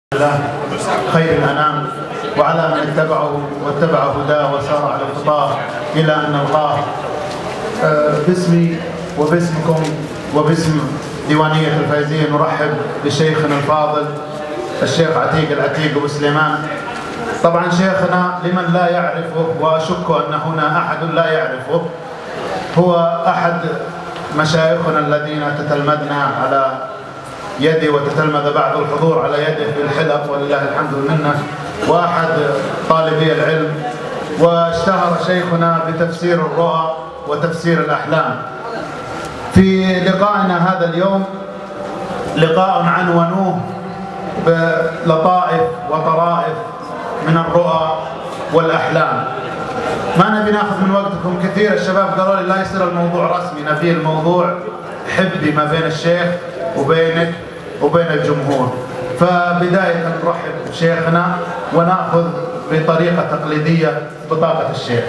الله خير الأنام وعلى من اتبعه واتبع هداه وسار على خطاه إلى أن نلقاه. باسمي وباسمكم وباسم ديوانية الفايزين نرحب بشيخنا الفاضل الشيخ عتيق العتيق أبو سليمان. طبعا شيخنا لمن لا يعرفه، وأشك أن هنا أحد لا يعرفه، هو أحد مشايخنا الذين تتلمذنا على يدي وتتلمذ بعض الحضور على يده في الحلق ولله الحمد والمنة، وأحد طالبي العلم. واشتهر شيخنا بتفسير الرؤى وتفسير الأحلام. في لقائنا هذا اليوم لقاء عنونوه بلطائف وطرائف من الرؤى والأحلام. ما نبي ناخذ من وقتكم كثير، الشباب قالوا لي لا يصير الموضوع رسمي، نبي الموضوع حبي ما بين الشيخ وبينك وبين الجمهور. فبداية نرحب بشيخنا ونأخذ بطريقة تقليدية بطاقة الشيخ.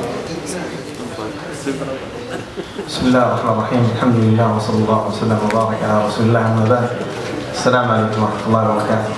بسم الله الرحمن الرحيم، الحمد لله وصلى الله وسلم وبارك على رسول الله، أما بعد. السلام عليكم ورحمة الله وبركاته.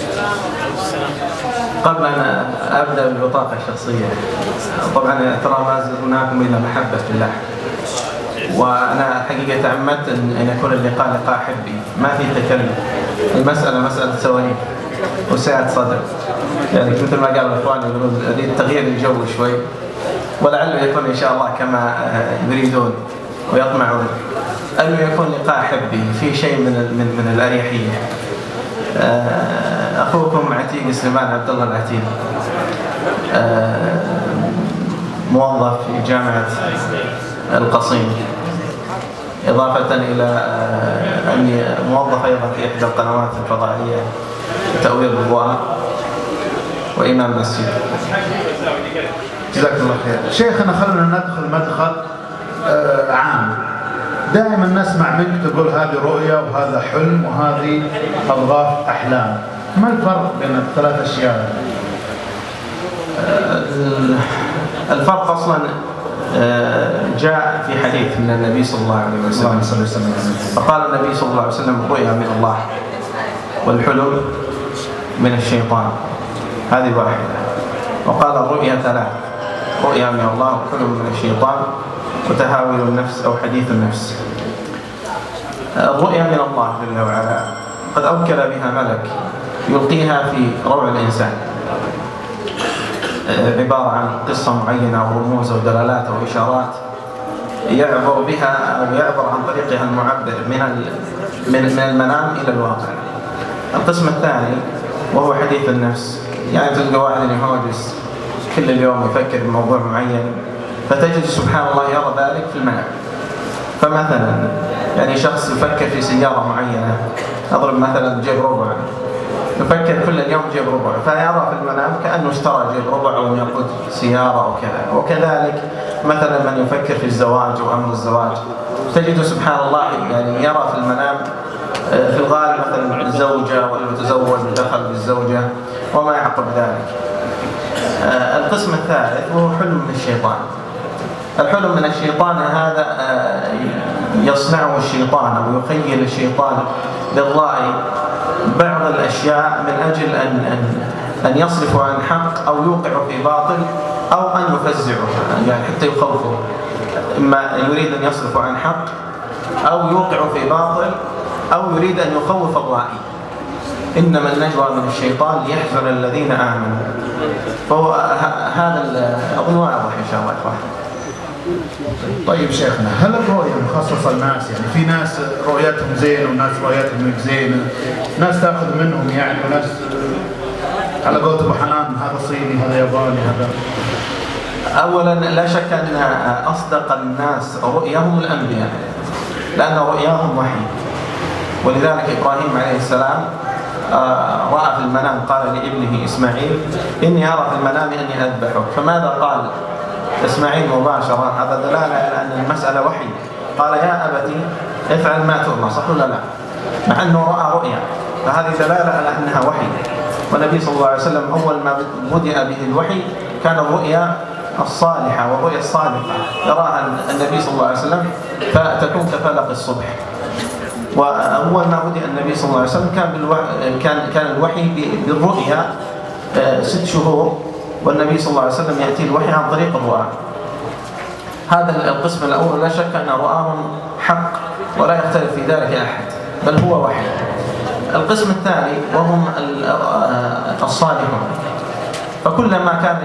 قبل أن أبدأ بالبطاقة الشخصية، طبعا ترى ما زرناكم إلا محبة في الله، وأنا حقيقة تعمدت أن يكون اللقاء لقاء حبي ما في تكلم. المسألة مسألة سواليف وسعة صدر، يعني مثل ما قال الإخوان يقولون أريد تغيير الجو شوي، ولعله يكون إن شاء الله كما يريدون ويطمعون، أنه يكون لقاء حبي في شيء من الأريحية. أخوكم عتيق سليمان عبد الله العتيق، موظف في جامعة القصيم، إضافة إلى أني موظف أيضا في إحدى القنوات الفضائية تأويل الضوء وإمام مسجد. جزاك الله خير. شيخنا خلونا ندخل مدخل عام. دائما نسمع منك تقول هذه رؤية وهذا حلم وهذه أضغاث أحلام، ما الفرق بين الثلاث أشياء؟ الفرق أصلا جاء في حديث من النبي صلى الله عليه وسلم، فقال النبي صلى الله عليه وسلم: الرؤيا من الله والحلم من الشيطان، هذه واحدة. وقال الرؤيا ثلاث: رؤيا من الله وحلم من الشيطان وتهاول النفس أو حديث النفس. الرؤيا من الله جل وعلا قد أوكل بها ملك يلقيها في روع الإنسان، عبارة عن قصة معينة أو رموز أو دلالات أو إشارات يعبر بها أو يعبر عن طريقها المعبر من المنام إلى الواقع. القسم الثاني وهو حديث النفس، يعني تلقى واحد يهوجس كل اليوم يفكر بموضوع معين، فتجد سبحان الله يرى ذلك في المنام. فمثلا يعني شخص يفكر في سيارة معينة، أضرب مثلا جيب ربع، يفكر كل اليوم جيب ربع، فيرى في المنام كأنه اشترى جيب ربع أو يقود سيارة أو كذا. وكذلك مثلا من يفكر في الزواج وأمر الزواج، تجد سبحان الله يعني يرى في المنام في الغالب مثلا الزوجة والمتزوج دخل بالزوجة وما يعقب ذلك. القسم الثالث وهو حلم من الشيطان. الحلم من الشيطان هذا يصنعه الشيطان أو يخيل الشيطان للرائي بعض الأشياء من أجل أن يصرف عن حق أو يوقع في باطل أو أن يفزعه، يعني حتى يخوفه. إما يريد أن يصرف عن حق أو يوقع في باطل أو يريد أن يخوف الرائي. إنما النجوى من الشيطان ليحذر الذين آمنوا. فهو هذا أظن واضح إن شاء الله إخوان. طيب شيخنا، هل الرؤية مخصصة للناس؟ يعني في ناس رؤيتهم زين وناس رؤيتهم مش زين، ناس تأخذ منهم يعني، وناس على قولة أبو حنان هذا صيني هذا ياباني هذا. أولا لا شك أن أصدق الناس رؤياهم الأنبياء، لأن رؤياهم وحي. ولذلك إبراهيم عليه السلام رأى في المنام، قال لابنه إسماعيل: إني أرى في المنام أني أذبحك. فماذا قال إسماعيل مباشرة؟ هذا دلالة على أن المسألة وحي. قال: يا أبتي افعل ما تؤمر، صح ولا لا؟ مع أنه رأى رؤيا، فهذه دلالة على أنها وحي. والنبي صلى الله عليه وسلم أول ما بدأ به الوحي كان الرؤيا الصالحة والرؤيا الصادقة يراها النبي صلى الله عليه وسلم فتكون كفلق الصبح. وأول ما بدأ النبي صلى الله عليه وسلم كان الوحي بالرؤيا 6 شهور، والنبي صلى الله عليه وسلم يأتي الوحي عن طريق الرؤى. هذا القسم الأول لا شك أن رؤاهم حق ولا يختلف في ذلك أحد، بل هو وحي. القسم الثاني وهم الصالحون، فكلما كان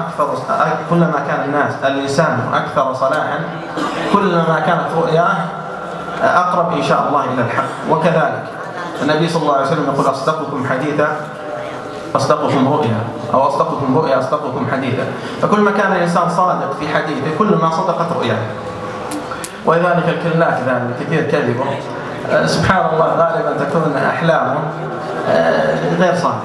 الإنسان أكثر صلاحا كلما كانت رؤياه أقرب إن شاء الله إلى الحق. وكذلك النبي صلى الله عليه وسلم يقول أصدقكم حديثا أصدقكم رؤيا، أو أصدقكم رؤيا أصدقكم حديثا. فكل ما كان الإنسان صادق في حديثه كل ما صدقت رؤياه. ولذلك الكلات كثير كذبه سبحان الله غالبا تكون أحلامه غير صادقة.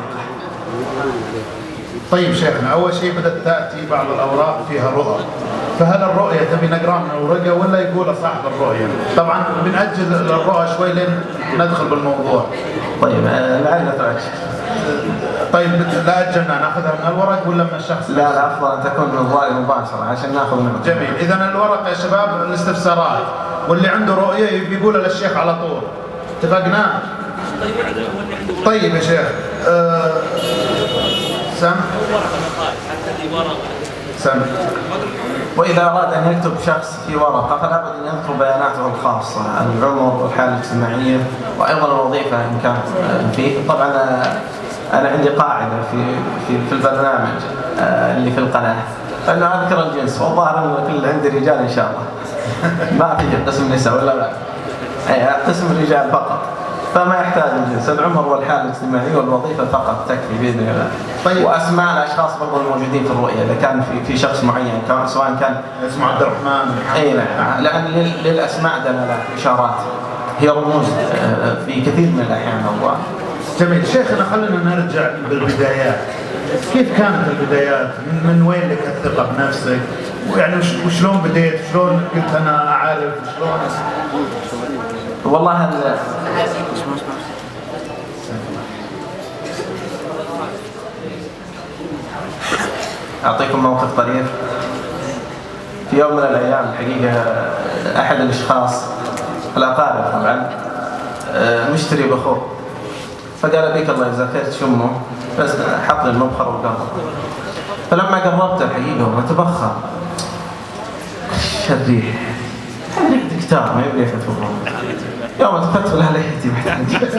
طيب شيخنا، أول شيء بدأت تأتي بعض الأوراق فيها رؤى، فهل الرؤية تبي نقرأ من الورقة ولا يقول صاحب الرؤية؟ طبعا بنأجل الرؤى شوي لين ندخل بالموضوع. طيب لعل تأجل. طيب لا أجلنا ناخذها من الورق ولا من الشخص؟ لا أفضل أن تكون من الظاهر مباشرة عشان ناخذ منه. جميل. إذا الورق يا شباب الاستفسارات، واللي عنده رؤية بيقولها للشيخ على طول. اتفقنا؟ طيب يا شيخ سم. وإذا أراد أن يكتب شخص في ورقة فلا بد أن يذكر بياناته الخاصة، العمر والحالة الاجتماعية وأيضا الوظيفة إن كانت فيه. طبعا أنا عندي قاعدة في البرنامج اللي في القناة أنه أذكر الجنس، والظاهر أن كل عندي رجال إن شاء الله ما في قسم نساء ولا لا، قسم الرجال فقط، فما يحتاج الجنس، العمر والحالة الاجتماعية والوظيفة فقط تكفي بإذن الله. طيب. وأسماء الأشخاص برضو الموجودين في الرؤية إذا كان في شخص معين سواء كان اسمه عبد الرحمن. أي نعم، لأن للأسماء دلالات إشارات هي رموز في كثير من الأحيان. الله جميل. شيخنا خلينا نرجع بالبدايات. كيف كانت البدايات؟ من وين لك الثقة بنفسك؟ يعني وشلون بديت؟ شلون قلت أنا أعرف؟ شلون؟ والله أعطيكم موقف طريف. في يوم من الأيام الحقيقة أحد الأشخاص الأقارب طبعا مشتري بخور، فقال بيك الله إذا خير شمه، بس حط لي المبخر وقرب. فلما قربت الحقيقة وما تبخر شريح ريحة كتاب ما يبي ريحة بخور. يوم التفت لها ريحتي محتاج.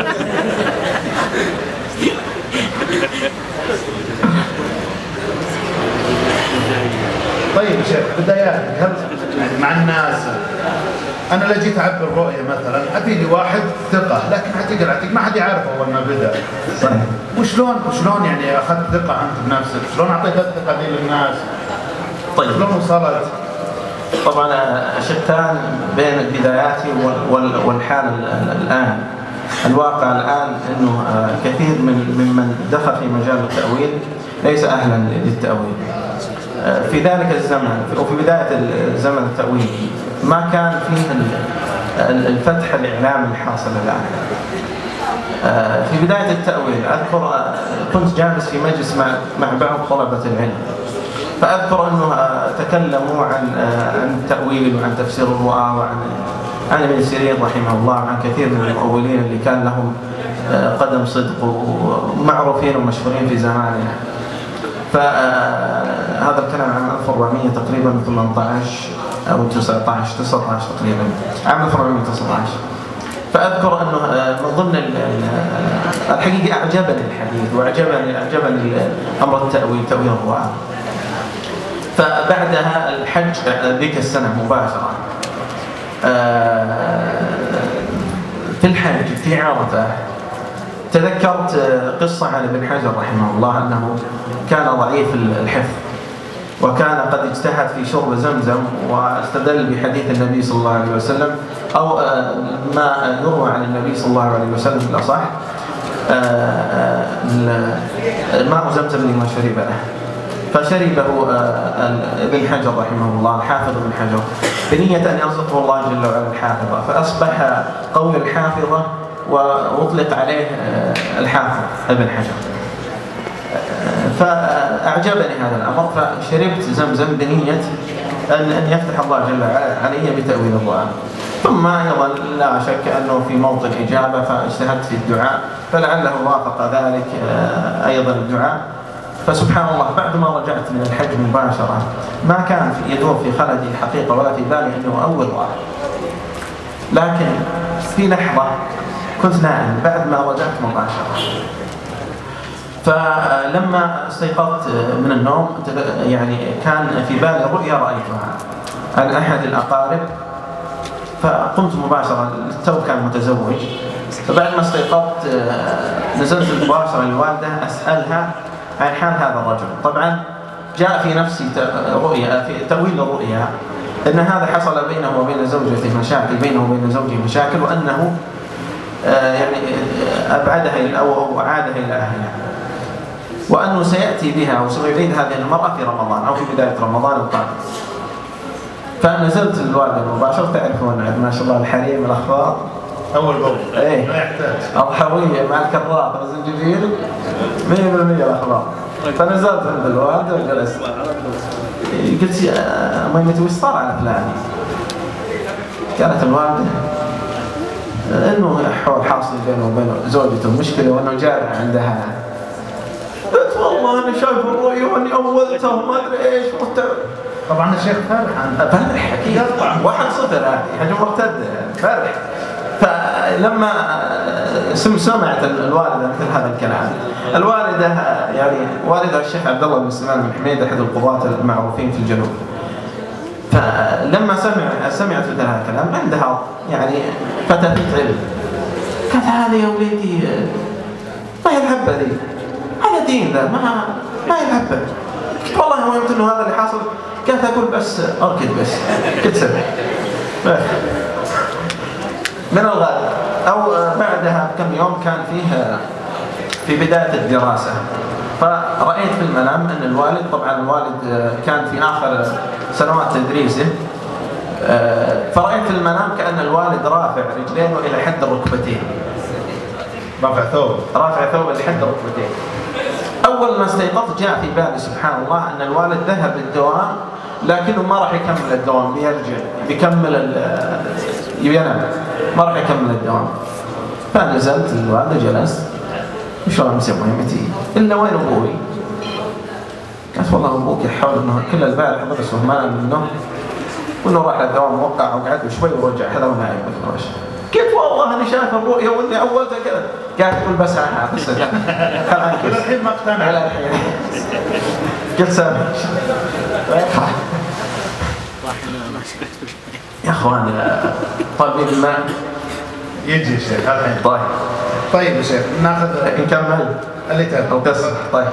طيب شيخ بداياتك هل مع الناس؟ أنا لو جيت أعبر الرؤية مثلا أبي لي واحد ثقة، لكن عتيق ما حد يعرفه أول ما بدأ. صحيح. وشلون يعني أخذت ثقة أنت بنفسك؟ شلون أعطيت الثقة دي للناس؟ طيب. شلون وصلت؟ طبعا شتان بين بداياتي والحال الآن. الواقع الآن أنه كثير ممن دخل في مجال التأويل ليس أهلا للتأويل. في ذلك الزمن وفي بداية الزمن التأويلي ما كان فيه الفتح الإعلامي الحاصل الآن. في بداية التأويل أذكر كنت جالس في مجلس مع بعض طلبة العلم، فأذكر أنه تكلموا عن التأويل وعن تفسير الرؤى وعن ابن سيرين رحمه الله وعن كثير من المؤولين اللي كان لهم قدم صدق ومعروفين ومشهورين في زماننا. فهذا الكلام عام 1400 تقريبا 18 أو 19 تقريبا، عام 1419. فأذكر أنه من ضمن الحقيقة أعجبني الحديث وأعجبني أمر التأويل، تأويل الرؤى. فبعدها الحج ذيك السنة مباشرة في الحج في عرفة تذكرت قصة عن ابن حجر رحمه الله أنه كان ضعيف الحفظ، وكان قد اجتهد في شرب زمزم واستدل بحديث النبي صلى الله عليه وسلم أو ما يروى عن النبي صلى الله عليه وسلم بالأصح ماء زمزم لما شرب له، فشربه ابن حجر رحمه الله الحافظ ابن حجر بنية أن يرزقه الله جل وعلا الحافظة، فأصبح قوي الحافظة وأطلق عليه الحافظ ابن حجر. فأعجبني هذا الأمر، فشربت زمزم بنية أن يفتح الله جل وعلا علي بتأويل الرؤى. ثم أيضا لا شك أنه في موطن إجابة فاجتهدت في الدعاء، فلعله وافق ذلك أيضا الدعاء. فسبحان الله بعد ما رجعت من الحج مباشرة ما كان يدور في خلدي حقيقة ولا في بالي أنه أول واحد، لكن في لحظة كنت نائم بعد ما رجعت مباشرة، فلما استيقظت من النوم يعني كان في بالي رؤيا رأيتها عن أحد الأقارب، فقمت مباشرة، التو كان متزوج، فبعد ما استيقظت نزلت مباشرة للوالدة أسألها عن حال هذا الرجل. طبعا جاء في نفسي رؤيا، في تأويل الرؤيا أن هذا حصل بينه وبين زوجته مشاكل، بينه وبين زوجه مشاكل، وأنه يعني أبعدها أو أعادها إلى أهلها، وأنه سيأتي بها أو سيعيد هذه المرأة في رمضان أو في بداية رمضان القادم. فنزلت الوالدة مباشرة، تعرفون ما شاء الله الحريم الأخبار أول بول إيه لا يحتاج الحوية مع الكرات والزنجبيل 100% الأخبار. فنزلت عند الوالدة وجلست، قلت يا ميمتي وش صار على فلان؟ قالت الوالدة إنه حاصل بينه وبين زوجته مشكلة وإنه جارع عندها. قلت والله أنا شايف الرؤيا وإني أولتها وما أدري إيش طبعا الشيخ فرح أكيد 1-0 هذه حاجة مرتدة فرح. فلما سمعت الوالدة مثل هذا الكلام، الوالدة يعني والدها الشيخ عبد الله بن سلمان بن حميد أحد القضاة المعروفين في الجنوب، فلما سمعت مثل هذا الكلام عندها يعني فتاة علم، قالت هذه يا وليدي ما هي الحبة ذي، هذا دين ذا ما هي الحبة. والله هو يمكن انه هذا اللي حاصل. كانت اقول بس اركض بس كنت سبح من الغد او بعدها بكم يوم كان فيه في بداية الدراسة، فرأيت في المنام ان الوالد، طبعا الوالد كان في اخر سنوات تدريسه، فرأيت في المنام كأن الوالد رافع رجلينه الى حد الركبتين، رافع ثوب لحد الركبتين. أول ما استيقظت جاء في بالي سبحان الله أن الوالد ذهب للدوام لكنه ما راح يكمل الدوام، بيرجع ينام، ما راح يكمل الدوام. فنزلت الوالدة جلست، وشلون امسي مهمتي إلا وين أبوي؟ قالت والله أبوك يحاول أنه كل البارح ضرس وما نام من النوم، وأنه راح للدوام وقع وقعد وشوي ورجع هذا ونايم بالفراش. قلت والله أنا شايف الرؤيا وإني أولتها كذا. قالت تقول بس أنا بس الحين ما اقتنع إلى الحين. قلت سامي يا أخوان طبيب الماء يجي الشيخ الحين. طيب يا شيخ ناخذ نكمل اللي تبغى القصة. طيب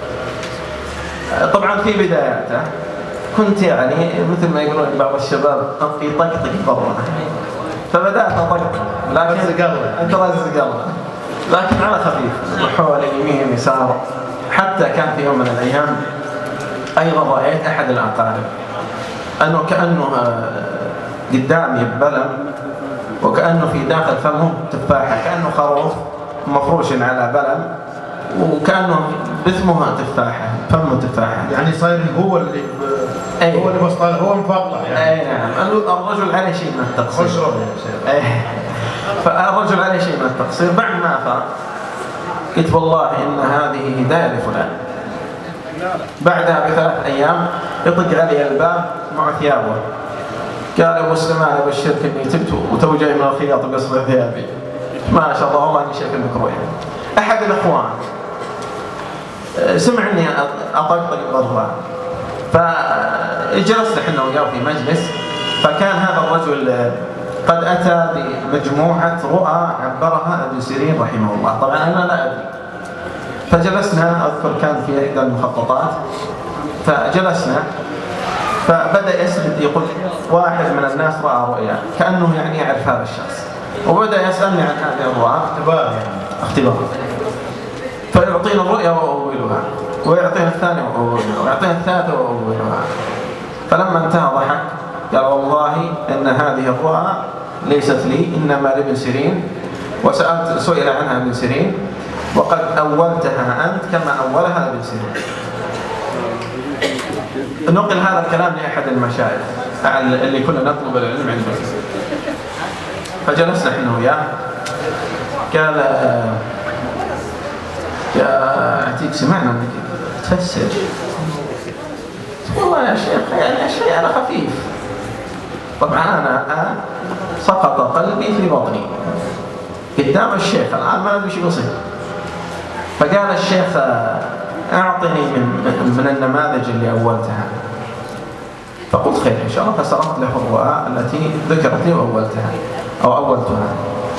طبعا في بداياته كنت يعني مثل ما يقولون بعض الشباب يطقطق برا، فبدأت أطقطق لكن أنت رزق الله، لكن على خفيف محول يمين يسار. حتى كان في يوم من الأيام أيضا رأيت أحد الأقارب أنه كأنه قدامي بلم، وكأنه في داخل فمه تفاحة، كأنه خروف مفروش على بلم، وكأنه بثمها تفاحة، فمه تفاحة. يعني صاير هو اللي هو اللي بسطاله، هو مفضح يعني. أي نعم. الرجل عليه شيء من التقصير. خشرب يا شيخ. فالرجل عليه شيء من التقصير. بعد ما أفاق قلت والله إن هذه هداية لفلان. بعدها ب3 أيام يطق علي الباب مع ثيابه، قال أبو سليمان أبشرك إني تبت وتو جاي من الخياط بقصر ثيابي. ما شاء الله والله إني شايف إنك روحي. أحد الأخوان سمع إني أطقطق برا، فجلست احنا وياه في مجلس، فكان هذا الرجل قد أتى بمجموعة رؤى عبرها ابن سيرين رحمه الله. طبعا أنا لا أدري. فجلسنا، أذكر كان في إحدى المخططات، فجلسنا فبدأ يسرد يقول واحد من الناس رأى رؤيا كأنه يعني يعرف هذا الشخص، وبدأ يسألني عن هذه الرؤى. اختبار. فيعطينا الرؤيا وأولها، ويعطينا الثانية وأولها، ويعطينا الثالثة وأولها. فلما انتهى ضحك قال والله إن هذه الرؤى ليست لي، إنما لابن سيرين، سئل عنها ابن سيرين وقد أولتها أنت كما أولها ابن سيرين. نقل هذا الكلام لأحد المشايخ اللي كنا نطلب العلم عنده، فجلسنا احنا وياه، قال اعطيك سمعنا انك تفسر. والله يا شيخ يعني شيء انا خفيف. طبعا انا الان سقط قلبي في بطني قدام الشيخ، الان ما ادري ايش يصير. فقال الشيخ اعطني من النماذج اللي اولتها. فقلت خير ان شاء الله، فسردت له الرؤى التي ذكرت لي واولتها او اولتها.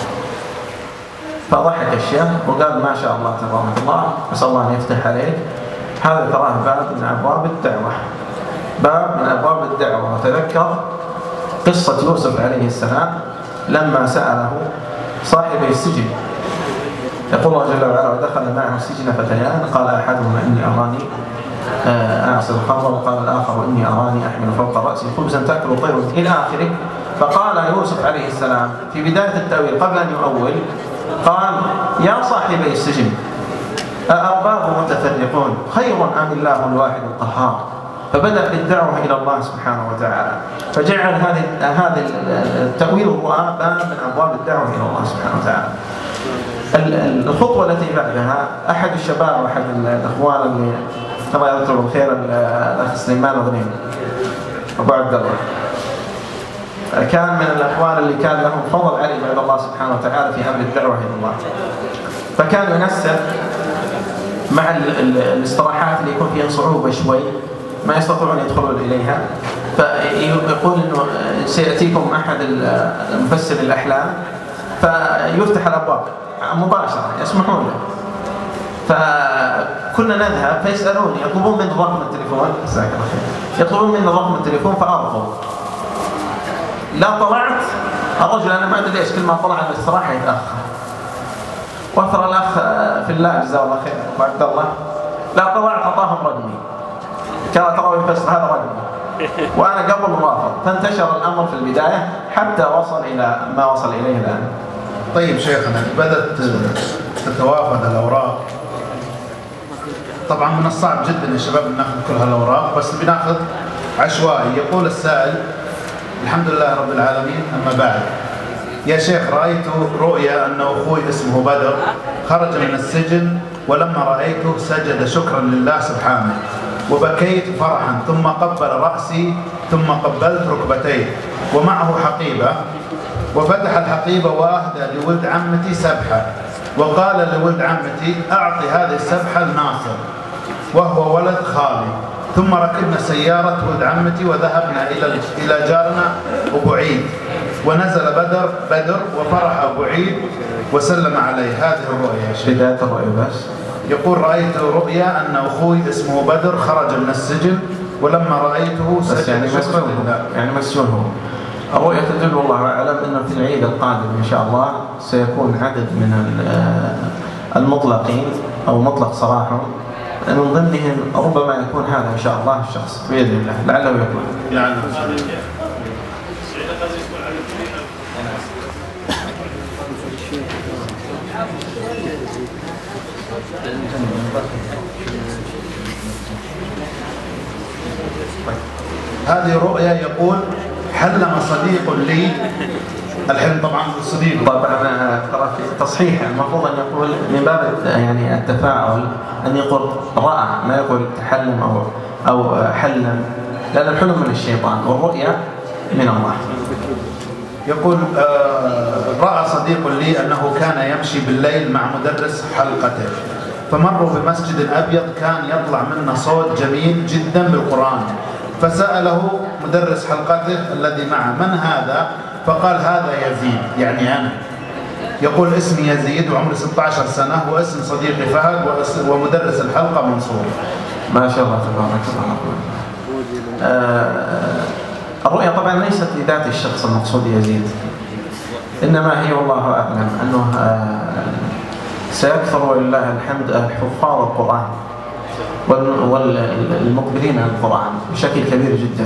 فضحك الشيخ وقال ما شاء الله تبارك الله، اسال الله ان يفتح عليك، هذا تراه باب من ابواب الدعوه، باب من ابواب الدعوه. وتذكر قصه يوسف عليه السلام لما ساله صاحب السجن، يقول الله جل وعلا ودخل معه السجن فتيان قال احدهما اني اراني اعصر الخمر وقال الاخر اني اراني احمل فوق راسي خبزا تاكل الطير الى اخره. فقال يوسف عليه السلام في بدايه التاويل قبل ان يؤول قال يا صاحبي السجن أأرباب متفرقون خير أم الله الواحد القهار. فبدأ بالدعوة إلى الله سبحانه وتعالى، فجعل هذا التأويل الرؤى باب من أبواب الدعوة إلى الله سبحانه وتعالى. الخطوة التي بعدها أحد الشباب وأحد الأخوان اللي الله يذكره بالخير، الأخ سليمان غنيم أبو عبد الله، كان من الأخوان اللي كان لهم فضل علي بعد الله سبحانه وتعالى في أمر الدعوة إلى الله. فكان ينسب مع الاستراحات اللي يكون فيها صعوبة شوي ما يستطيعون يدخلون إليها، فيقول إنه سيأتيكم أحد مفسر الأحلام فيفتح الأبواب مباشرة يسمحون له. فكنا نذهب فيسألوني يطلبون مني رقم التليفون، يطلبون مني رقم التليفون فأرفض. لا طلعت الرجل أنا ما أدري ليش كل ما طلع على الاستراحة يتأخر. وأثر الأخ في الله جزاه الله خير أبو عبد الله، لا طلعت أعطاهم رقمي، كان ترى يفسر هذا رقمي وأنا قبل رافض. فانتشر الأمر في البداية حتى وصل إلى ما وصل إليه الآن. طيب شيخنا، بدأت تتوافد الأوراق. طبعا من الصعب جدا يا شباب أن ناخذ كل هالأوراق، بس بناخذ عشوائي. يقول السائل: الحمد لله رب العالمين، أما بعد، يا شيخ رأيت رؤيا أن أخوي اسمه بدر خرج من السجن، ولما رأيته سجد شكرا لله سبحانه، وبكيت فرحا، ثم قبل رأسي ثم قبلت ركبتيه، ومعه حقيبة، وفتح الحقيبة وأهدى لولد عمتي سبحة، وقال لولد عمتي أعطي هذه السبحة لناصر وهو ولد خالي. ثم ركبنا سيارة ولد عمتي وذهبنا إلى جارنا أبو عيد، ونزل بدر وفرح أبو عيد وسلم عليه. هذه الرؤيا يا شيخ. بداية الرؤيا بس. يقول رأيت رؤيا أن أخوي اسمه بدر خرج من السجن، ولما رأيته سجد يعني شكرا لله. يعني مسجون هو. الرؤيا تدل والله أعلم أنه في العيد القادم إن شاء الله سيكون عدد من المطلقين أو مطلق سراحهم، من ضمنهم ربما يكون هذا إن شاء الله الشخص بإذن الله، لعله يكون. يعني هذه رؤيا. يقول: حلم صديق لي. الحلم طبعا صديق. طبعا ترى في تصحيح المفروض ان يقول من باب يعني التفاؤل ان يقول راى، ما يقول تحلم او حلم، لان الحلم من الشيطان والرؤيا من الله. يقول رأى صديق لي أنه كان يمشي بالليل مع مدرس حلقته، فمروا بمسجد أبيض كان يطلع منه صوت جميل جدا بالقرآن، فسأله مدرس حلقته الذي معه: من هذا؟ فقال: هذا يزيد، يعني أنا. يقول: اسمي يزيد وعمري 16 سنة، واسم صديقي فهد، ومدرس الحلقة منصور. ما شاء الله تبارك الله. الرؤيا طبعا ليست لذات الشخص المقصود يزيد، إنما هي والله أعلم أنه سيكثر ولله الحمد حفاظ القرآن والمقبلين على القرآن بشكل كبير جدا.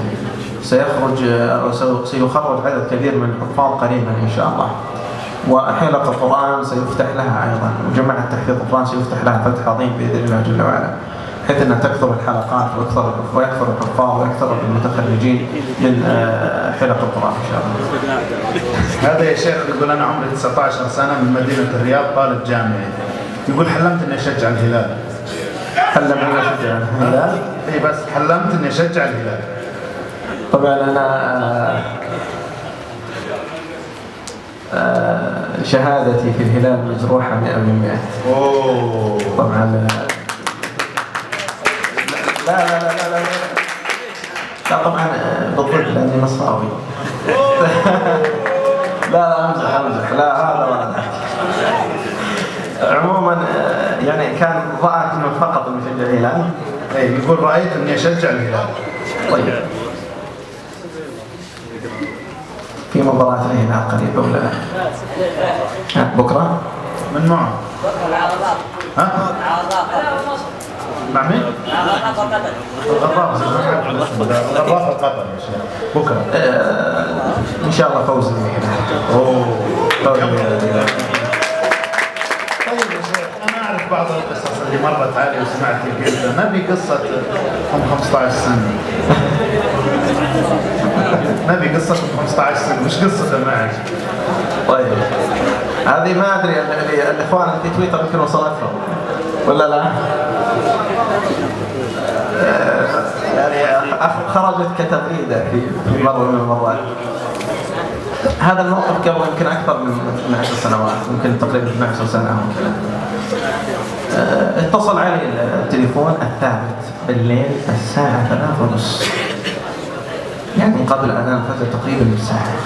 سيخرج عدد كبير من الحفاظ قريبا إن شاء الله، وحلقة القرآن سيفتح لها أيضا، وجماعة تحفيظ القرآن سيفتح لها فتح عظيم بإذن الله جل وعلا. بحيث أن تكثر الحلقات ويكثر الحفاظ ويكثر المتخرجين من حلق القرآن إن شاء الله. هذا يا شيخ يقول أنا عمري 19 سنة من مدينة الرياض طالب جامعي، يقول حلمت إني أشجع الهلال. حلم إني أشجع الهلال؟ إي بس حلمت إني أشجع الهلال. طبعا أنا شهادتي في الهلال مجروحة 100%. أوه. طبعا لا طبعا بالضبط لأني نصراوي. لا أمزح لا هذا ولا ذاك. عموما يعني كان رأيت من فقط المشجع الهلال. يقول رأيت إني أشجع الهلال. طيب في مباراة الهلال قريبة ولا لا؟ بكرة؟ من معه؟ ها؟ مع مين؟ الغراف القطر يا شيخ بكرة. إن شاء الله فوز الهلال. أوه. فوز الهلال. طيب يا شيخ أنا أعرف بعض القصص اللي مرت علي وسمعت جدا. نبي قصة 15 سنة. نبي قصة 15 سنة مش قصة معك. طيب هذه ما أدري الإخوان في تويتر يمكن وصلتهم ولا لا؟ يعني خرجت كتغريدة في مرة من المرات. هذا الموقف قبل يمكن أكثر من 10 سنوات، يمكن تقريبا 12 سنة أو كذا. اتصل علي التليفون الثابت بالليل الساعة 3:30، يعني قبل أذان الفجر تقريبا بساعة.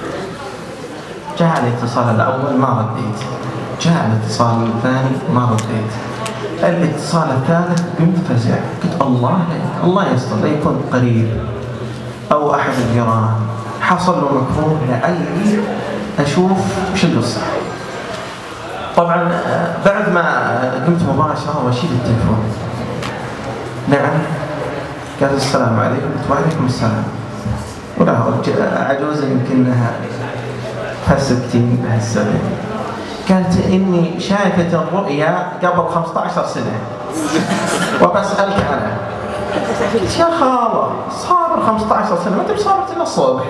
جاء الاتصال الأول ما رديت، جاء الاتصال الثاني ما رديت، الاتصال الثالث قمت فزع، قلت الله يستر لا يكون قريب أو أحد الجيران حصل له مكروه لعلي أشوف وش القصة. طبعا بعد ما قمت مباشرة وأشيل التليفون، نعم، قال السلام عليكم، قلت وعليكم السلام. ولا عجوزة يمكنها فالستين بهالسنة، قالت إني شايفة الرؤيا قبل 15 سنة وبسألك أنا. قلت يا خالة صابر 15 سنة ما أنت صابرت إلا الصبح.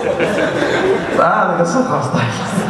هذا قصة 15.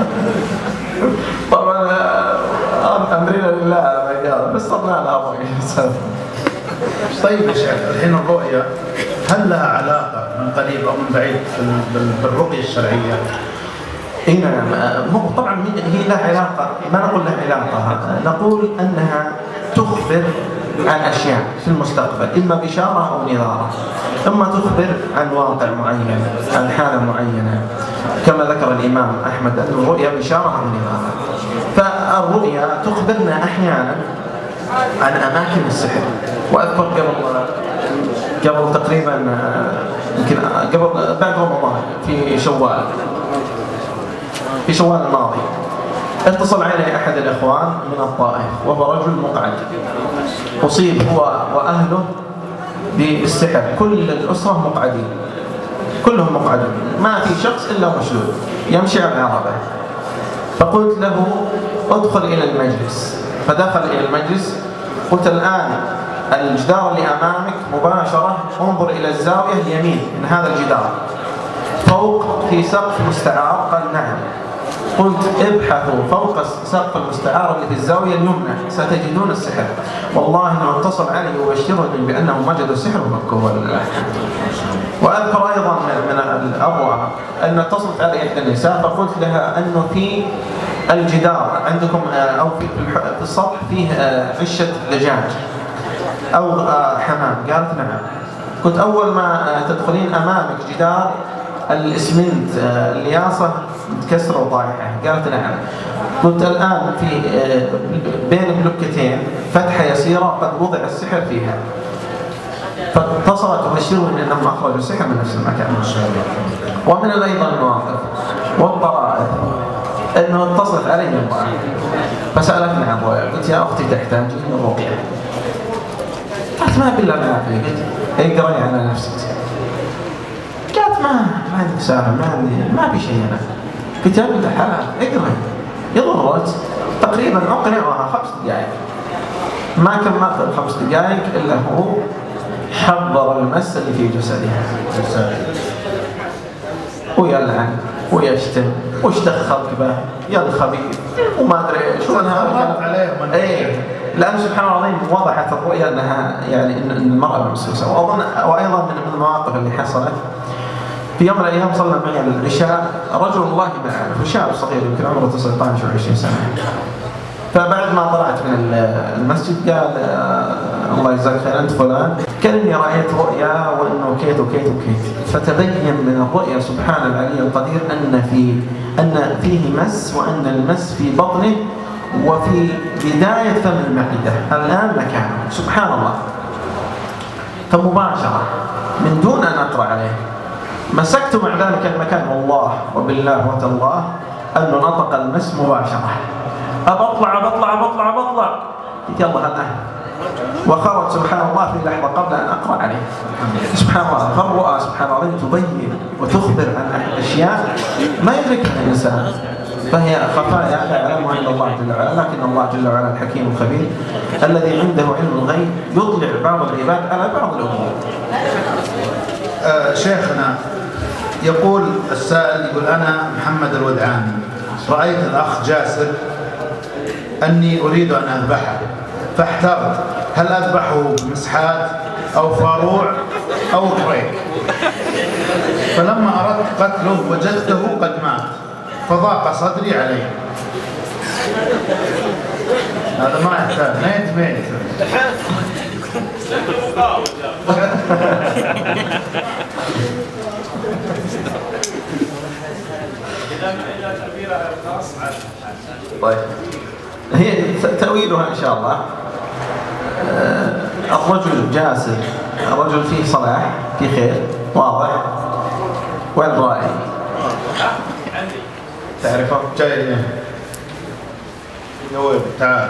طبعا أمرنا لله بس صرنا لها رؤيا. طيب يا شيخ الحين الرؤيا هل لها علاقة من قريب أو من بعيد بالرقية الشرعية؟ اي نعم، طبعا هي لها علاقة، ما نقول لها علاقة، نقول أنها تخبر عن أشياء في المستقبل، إما بشارة أو نظارة، إما تخبر عن واقع معين، عن حالة معينة، كما ذكر الإمام أحمد أن الرؤيا بشارة أو نظارة. فالرؤيا تخبرنا أحيانا عن أماكن السحر. وأذكر قبل تقريبا يمكن بعد رمضان في شوال الماضي اتصل علي أحد الإخوان من الطائف وهو رجل مقعد، أصيب هو وأهله بالسحر، كل الأسرة مقعدين، كلهم مقعدين، ما في شخص إلا مشلول يمشي على عربه. فقلت له ادخل إلى المجلس، فدخل إلى المجلس. قلت الآن الجدار اللي أمامك مباشرة انظر إلى الزاوية اليمين من هذا الجدار فوق في سقف مستعار. قال نعم. قلت ابحثوا فوق سقف المستعار اللي في الزاوية اليمنى ستجدون السحر. والله انه اتصل علي وبشرني بانهم وجدوا السحر وفكوه لله. واذكر ايضا من الاروع ان اتصلت علي احدى النساء فقلت لها انه في الجدار عندكم او في السطح فيه عشة دجاج او حمام. قالت نعم. قلت اول ما تدخلين امامك جدار الاسمنت الياصة متكسرة وطايحة. قالت نعم. قلت الآن في بين بلوكتين فتحة يسيرة قد وضع السحر فيها. فاتصلت تبشرني أنهم أخرجوا السحر من نفس المكان. ومن أيضا المواقف والطرائف أنه اتصلت علي امرأة فسألتني عن رؤيا. قلت يا أختي تحتاجين الرقية. قالت ما بالله بالعافية. قلت اقرأي على نفسك. قالت ما عندي سالفة، ما في شيء أنا. قلت يا بنت الحلال اقرأي. يضرت تقريبا أقنعها 5 دقائق. ما كملت ال5 دقائق إلا هو حضر المس اللي في جسده ويلعن ويشتم وش دخلك به يا الخبيث وما ادري ايش عليهم. ايه لان سبحان الله العظيم وضحت الرؤيا انها يعني ان المراه ممسوسه. وايضا من المواقف اللي حصلت في يوم من الايام صلى معي العشاء رجل والله ما اعرف شاب صغير يمكن عمره 19 او 20 سنه. فبعد ما طلعت من المسجد قال الله يجزاك خير انت فلان كاني رايت رؤيا وانه كيت وكيت وكيت. فتبين من الرؤيا سبحان العلي القدير ان فيه مس وان المس في بطنه وفي بدايه فم المعده الان مكانه سبحان الله. فمباشره من دون ان اقرا عليه مسكت مع ذلك المكان والله وبالله وتالله انه نطق المس مباشره. بطلع قلت يلا الآن وخرج سبحان الله في لحظة قبل أن أقرأ عليه. سبحان الله فالرؤى سبحان الله تبين وتخبر عن أشياء ما يدركها الإنسان فهي خفايا لا يعلمها إلا الله جل وعلا. لكن الله جل وعلا الحكيم الخبير الذي عنده علم الغيب يطلع بعض العباد على بعض الأمور. شيخنا يقول السائل يقول أنا محمد الودعاني رأيت الأخ جاسر أني أريد أن أذبحه فاحترت هل أذبحه بمسحات أو فاروع أو طريق. فلما أردت قتله وجدته قد مات فضاق صدري عليه. هذا ما يحتاج ميت طيب هي تأويلها إن شاء الله الرجل جاسر الرجل فيه صلاح فيه خير واضح والرائي تعرفه؟ جاي نويب تعال.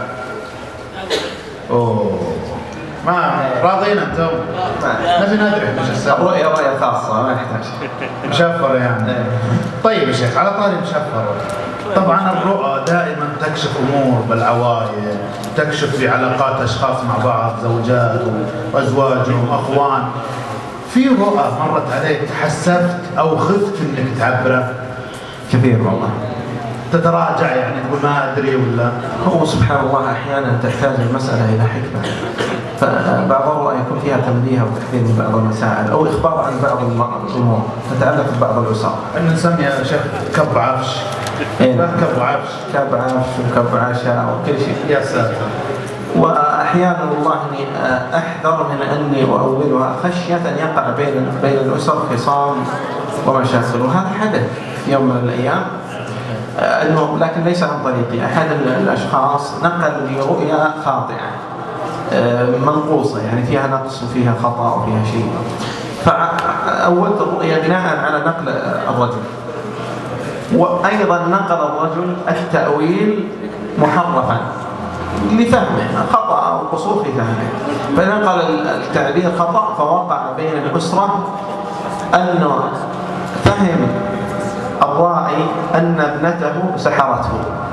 أوه ما راضين أنتم؟ نبي ندري مش السبب. الرؤية رؤية خاصة ما يحتاج مشفر يعني. طيب يا شيخ على طاري مشفر طبعا الرؤى دائما تكشف امور بالعوائل تكشف في علاقات اشخاص مع بعض زوجات وازواجهم اخوان. في رؤى مرت عليك حسبت او خفت انك تعبره؟ كثير والله تتراجع يعني تقول ما ادري ولا هو سبحان الله احيانا تحتاج المساله الى حكمه. فبعض الرؤى يكون فيها تنبيه او تحذير من بعض المسائل او اخبار عن بعض الامور تتعلق ببعض الاسر. ان نسميها شيخ كب عفش. كب عفش وكب عشاء وكل شيء. يا ساتر. واحيانا والله اني احذر من اني اؤولها خشيه ان يقع بين الاسر خصام ومشاكل. وهذا حدث في يوم من الايام انه لكن ليس عن طريقي. احد الاشخاص نقل لي رؤيا خاطئه منقوصه يعني فيها نقص وفيها خطا وفيها شيء. فاولت الرؤيا بناء على نقل الرجل. وايضا نقل الرجل التاويل محرفا لفهمه خطا او قصور في فهمه. فنقل التعبير خطا فوقع بين الاسره انه فهم الراعي أن ابنته سحرته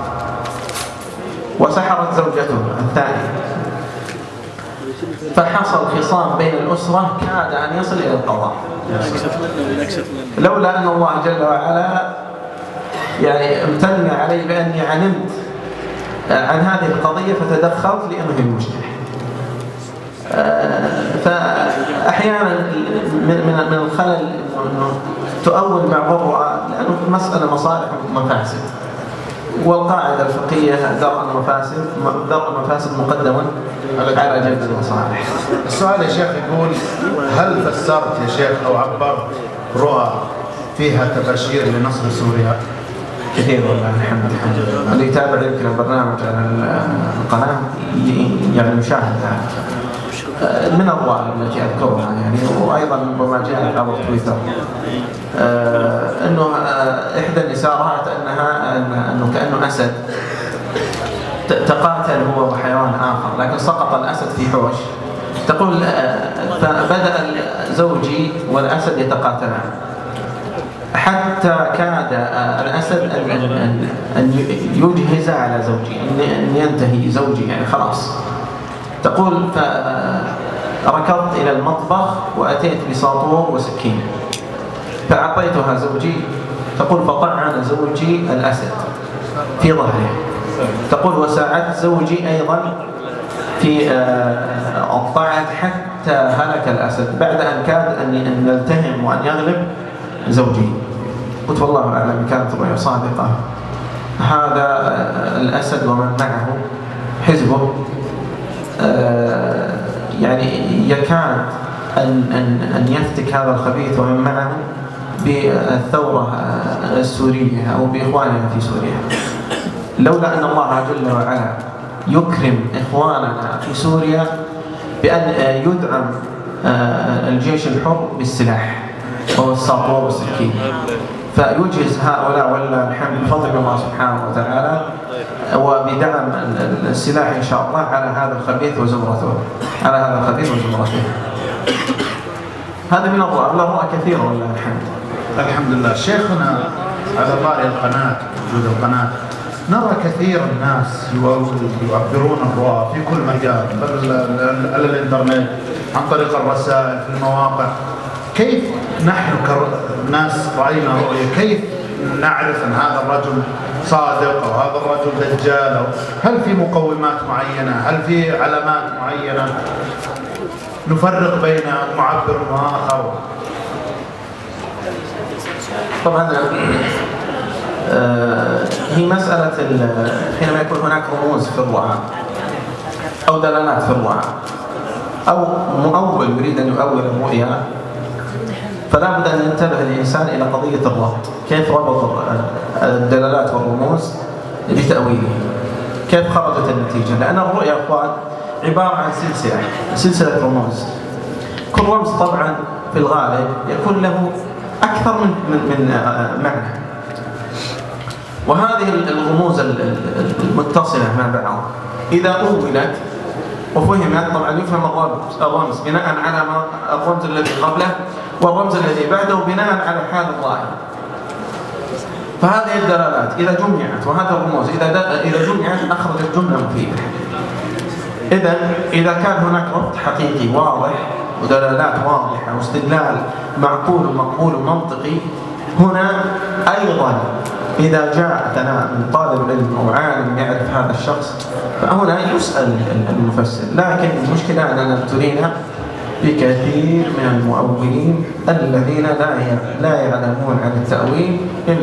وسحرت زوجته الثانية. فحصل خصام بين الأسرة كاد أن يصل إلى القضاء لولا أن الله جل وعلا يعني امتن علي بأني علمت عن هذه القضية فتدخلت لأنه المجتمع. فأحيانا من الخلل أنه تؤول بعض الرؤى لأنه المسألة مصالح ومفاسد. والقاعدة الفقهية درء المفاسد مقدم على جلب المصالح. السؤال يا شيخ يقول هل فسرت يا شيخ أو عبرت رؤى فيها تبشير لنصر سوريا؟ كثير والله الحمد لله. اللي يتابع يمكن البرنامج على القناة يعني يشاهد من الرؤى التي أذكرها يعني. وأيضا ربما جاء عبر تويتر أنه إحدى النساء رأت أنه كأنه أسد تقاتل هو وحيوان آخر لكن سقط الأسد في حوش. تقول فبدأ زوجي والأسد يتقاتلان حتى كاد الأسد أن يجهز على زوجي أن ينتهي زوجي يعني خلاص. تقول فركضت إلى المطبخ وأتيت بساطور وسكين فأعطيتها زوجي. تقول فطعن زوجي الأسد في ظهره. تقول وساعدت زوجي أيضا في الطعن حتى هلك الأسد بعد أن كاد أن نلتهم وأن يغلب زوجي. قلت والله أعلم كانت الرؤيا صادقة. هذا الأسد ومن معه حزبه يعني يكاد أن يفتك هذا الخبيث ومن معه بالثورة السورية أو بإخواننا في سوريا. لولا أن الله جل وعلا يكرم إخواننا في سوريا بأن يدعم الجيش الحر بالسلاح وهو الساطور والسكين، فيجهز هؤلاء ولله الحمد بفضل الله سبحانه وتعالى وبدعم السلاح إن شاء الله على هذا الخبيث وزمرته، على هذا الخبيث وزمرته. هذا من الرؤى، الرؤى كثيرة ولله الحمد. الحمد لله. شيخنا على طاري القناة، وجود القناة، نرى كثير الناس يعبرون الرؤى في كل مجال، على الإنترنت، عن طريق الرسائل، في المواقع. كيف نحن كناس رأينا رؤية كيف نعرف أن هذا الرجل صادق أو هذا الرجل دجال؟ هل في مقومات معينة؟ هل في علامات معينة نفرق بين معبر وآخر؟ طبعا هي مسألة حينما يكون هناك رموز في الرؤى أو دلالات في الرؤى أو مؤول يريد أن يؤول الرؤيا، فلا بد أن ينتبه الإنسان إلى قضية الربط. كيف ربط الدلالات والرموز بتأويله؟ كيف خرجت النتيجة؟ لأن الرؤيا أخوان عبارة عن سلسلة رموز. كل رمز طبعا في الغالب يكون له أكثر من معنى، وهذه الرموز المتصلة مع بعض إذا أولت وفهمت طبعا يفهم الرمز بناء على الرمز الذي قبله والرمز الذي بعده بناء على حال الظاهر. فهذه الدلالات إذا جمعت وهذه الرموز إذا جمعت أخرجت جملة مفيدة. إذا كان هناك ربط حقيقي واضح ودلالات واضحة واستدلال معقول ومقبول ومنطقي، هنا أيضا إذا جاء ثناء من طالب علم أو عالم يعرف هذا الشخص فهنا يسأل المفسر. لكن المشكلة أننا ابتلينا بكثير من المؤولين الذين لا يعلمون عن التأويل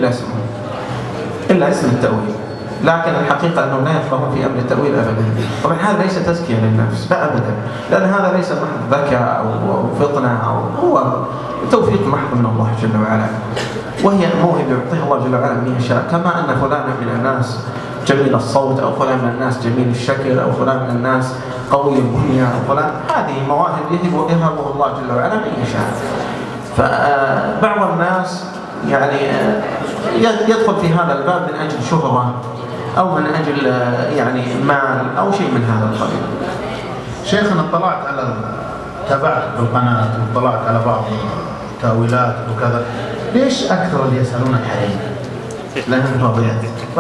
إلا اسم التأويل، لكن الحقيقة أنهم لا يفقهون في أمر التأويل أبدا. طبعا هذا ليس تزكية للنفس، لا أبدا، لأن هذا ليس محض ذكاء أو فطنة أو هو توفيق محض من الله جل وعلا، وهي موهبة يعطيها الله جل وعلا من يشاء. كما أن فلان من الناس جميل الصوت أو فلان من الناس جميل الشكل أو فلان من الناس قوي البنية أو فلان، هذه مواهب يهبها الله جل وعلا من يشاء. فبعض الناس يعني يدخل في هذا الباب من أجل شهرة أو من أجل يعني مال أو شيء من هذا القبيل. شيخنا تابعت بالقناة وطلعت على بعض التأويلات وكذا، ليش أكثر اللي يسألونك حريم؟ لأنهم راضيات.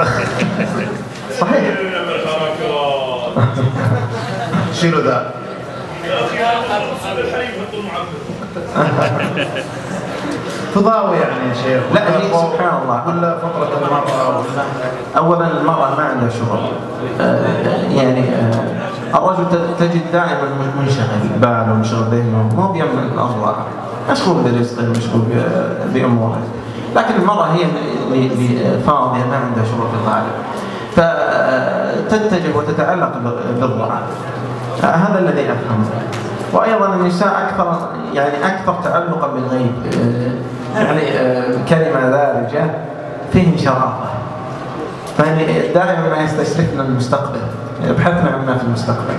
صحيح. شيلوا ذا. فضاوي يعني يا شيخ. لا هي سبحان الله ولا فقرة المرأة أولا المرأة ما عندها شغل، يعني الرجل تجد دائما منشغل باله ومنشغل ذهنه، مو بيمن الأرض، مشغول برزقه ومشغول بأموره. لكن المرأة هي اللي فاضية ما عندها شغل في الغالب، فتتجه وتتعلق بالرعاة. هذا الذي أفهمه. وأيضا النساء أكثر تعلقا بالغيب، يعني كلمة دارجة فيه شرافة، فهي دائما ما يستشرفن المستقبل، يبحثن عما في المستقبل.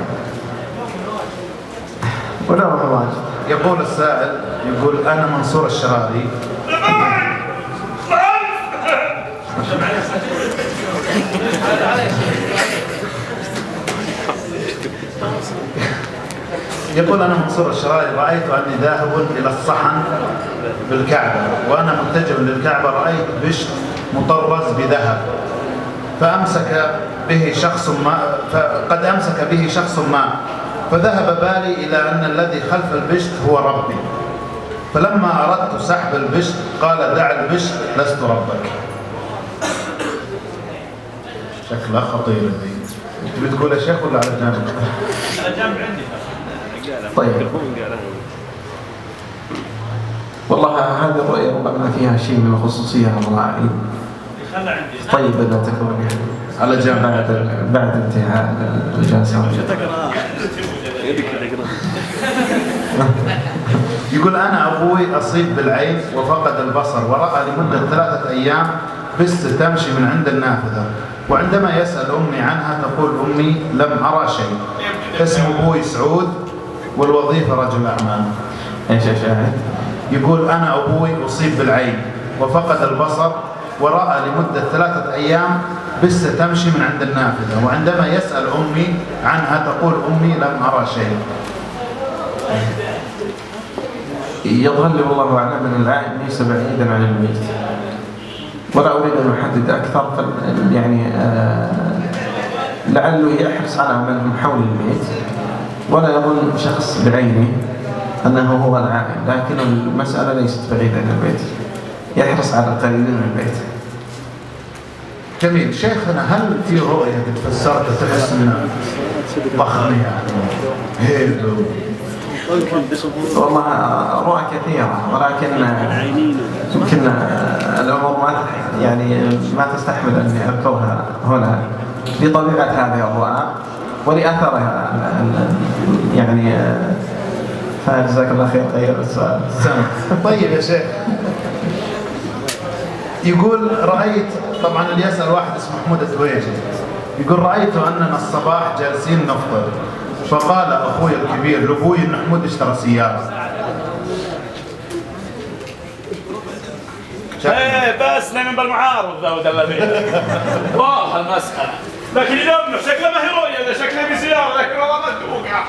ولا الله. يقول السائل، يقول أنا منصور الشراري، يقول أنا منصور الشراري، رأيت أني ذاهب إلى الصحن بالكعبة وأنا متجه للكعبة، رأيت بشت مطرز بذهب فقد أمسك به شخص ما فذهب بالي إلى أن الذي خلف البشت هو ربي، فلما أردت سحب البشت قال دع البشت لست ربك. شكلها خطيرة ذي. أنت بتقول يا شيخ ولا على جنب؟ على جنب عندي. طيب والله هذه الرؤية ربما فيها شيء من الخصوصية الراعي. طيب لا تكون يعني على جنب بعد انتهاء الجلسة. يقول أنا أبوي أصيب بالعين وفقد البصر ورأى لمدة 3 أيام بس تمشي من عند النافذة، وعندما يسأل أمي عنها تقول أمي لم أرى شيء. اسم أبوي سعود والوظيفة رجل أعمال. ايش يا شاهد؟ يقول أنا أبوي أصيب بالعين وفقد البصر ورأى لمدة 3 أيام بس تمشي من عند النافذة، وعندما يسأل أمي عنها تقول أمي لم أرى شيء. يظهر لي والله أعلم أن العائد ليس بعيدا عن البيت، ولا أريد أن أحدد أكثر، يعني لعله يحرص على من حول البيت، ولا يظن شخص بعينه أنه هو العائد، لكن المسألة ليست بعيدة عن البيت، يحرص على القليل من البيت. جميل. شيخنا هل في رؤية تفسرت تحس من ضخم يعني هيل؟ والله رؤى كثيرة، ولكن يمكن الأمور ما تستحمل أني أذكرها هنا لطبيعة هذه الرؤى ولأثرها يعني. فجزاك الله خير. غير السؤال. طيب يا شيخ، يقول رأيت، طبعا اللي يسأل واحد اسمه محمود الدويجي، يقول رأيت أننا الصباح جالسين نفطر، فقال أخوي الكبير لأبوي إن محمود اشترى سيارة. ايه بس نمن بالمعارض ذا ودلني. واضح المسألة، لكن يلمح شكله ما هي رؤية، شكله بسيارة، لكن والله ما توقع.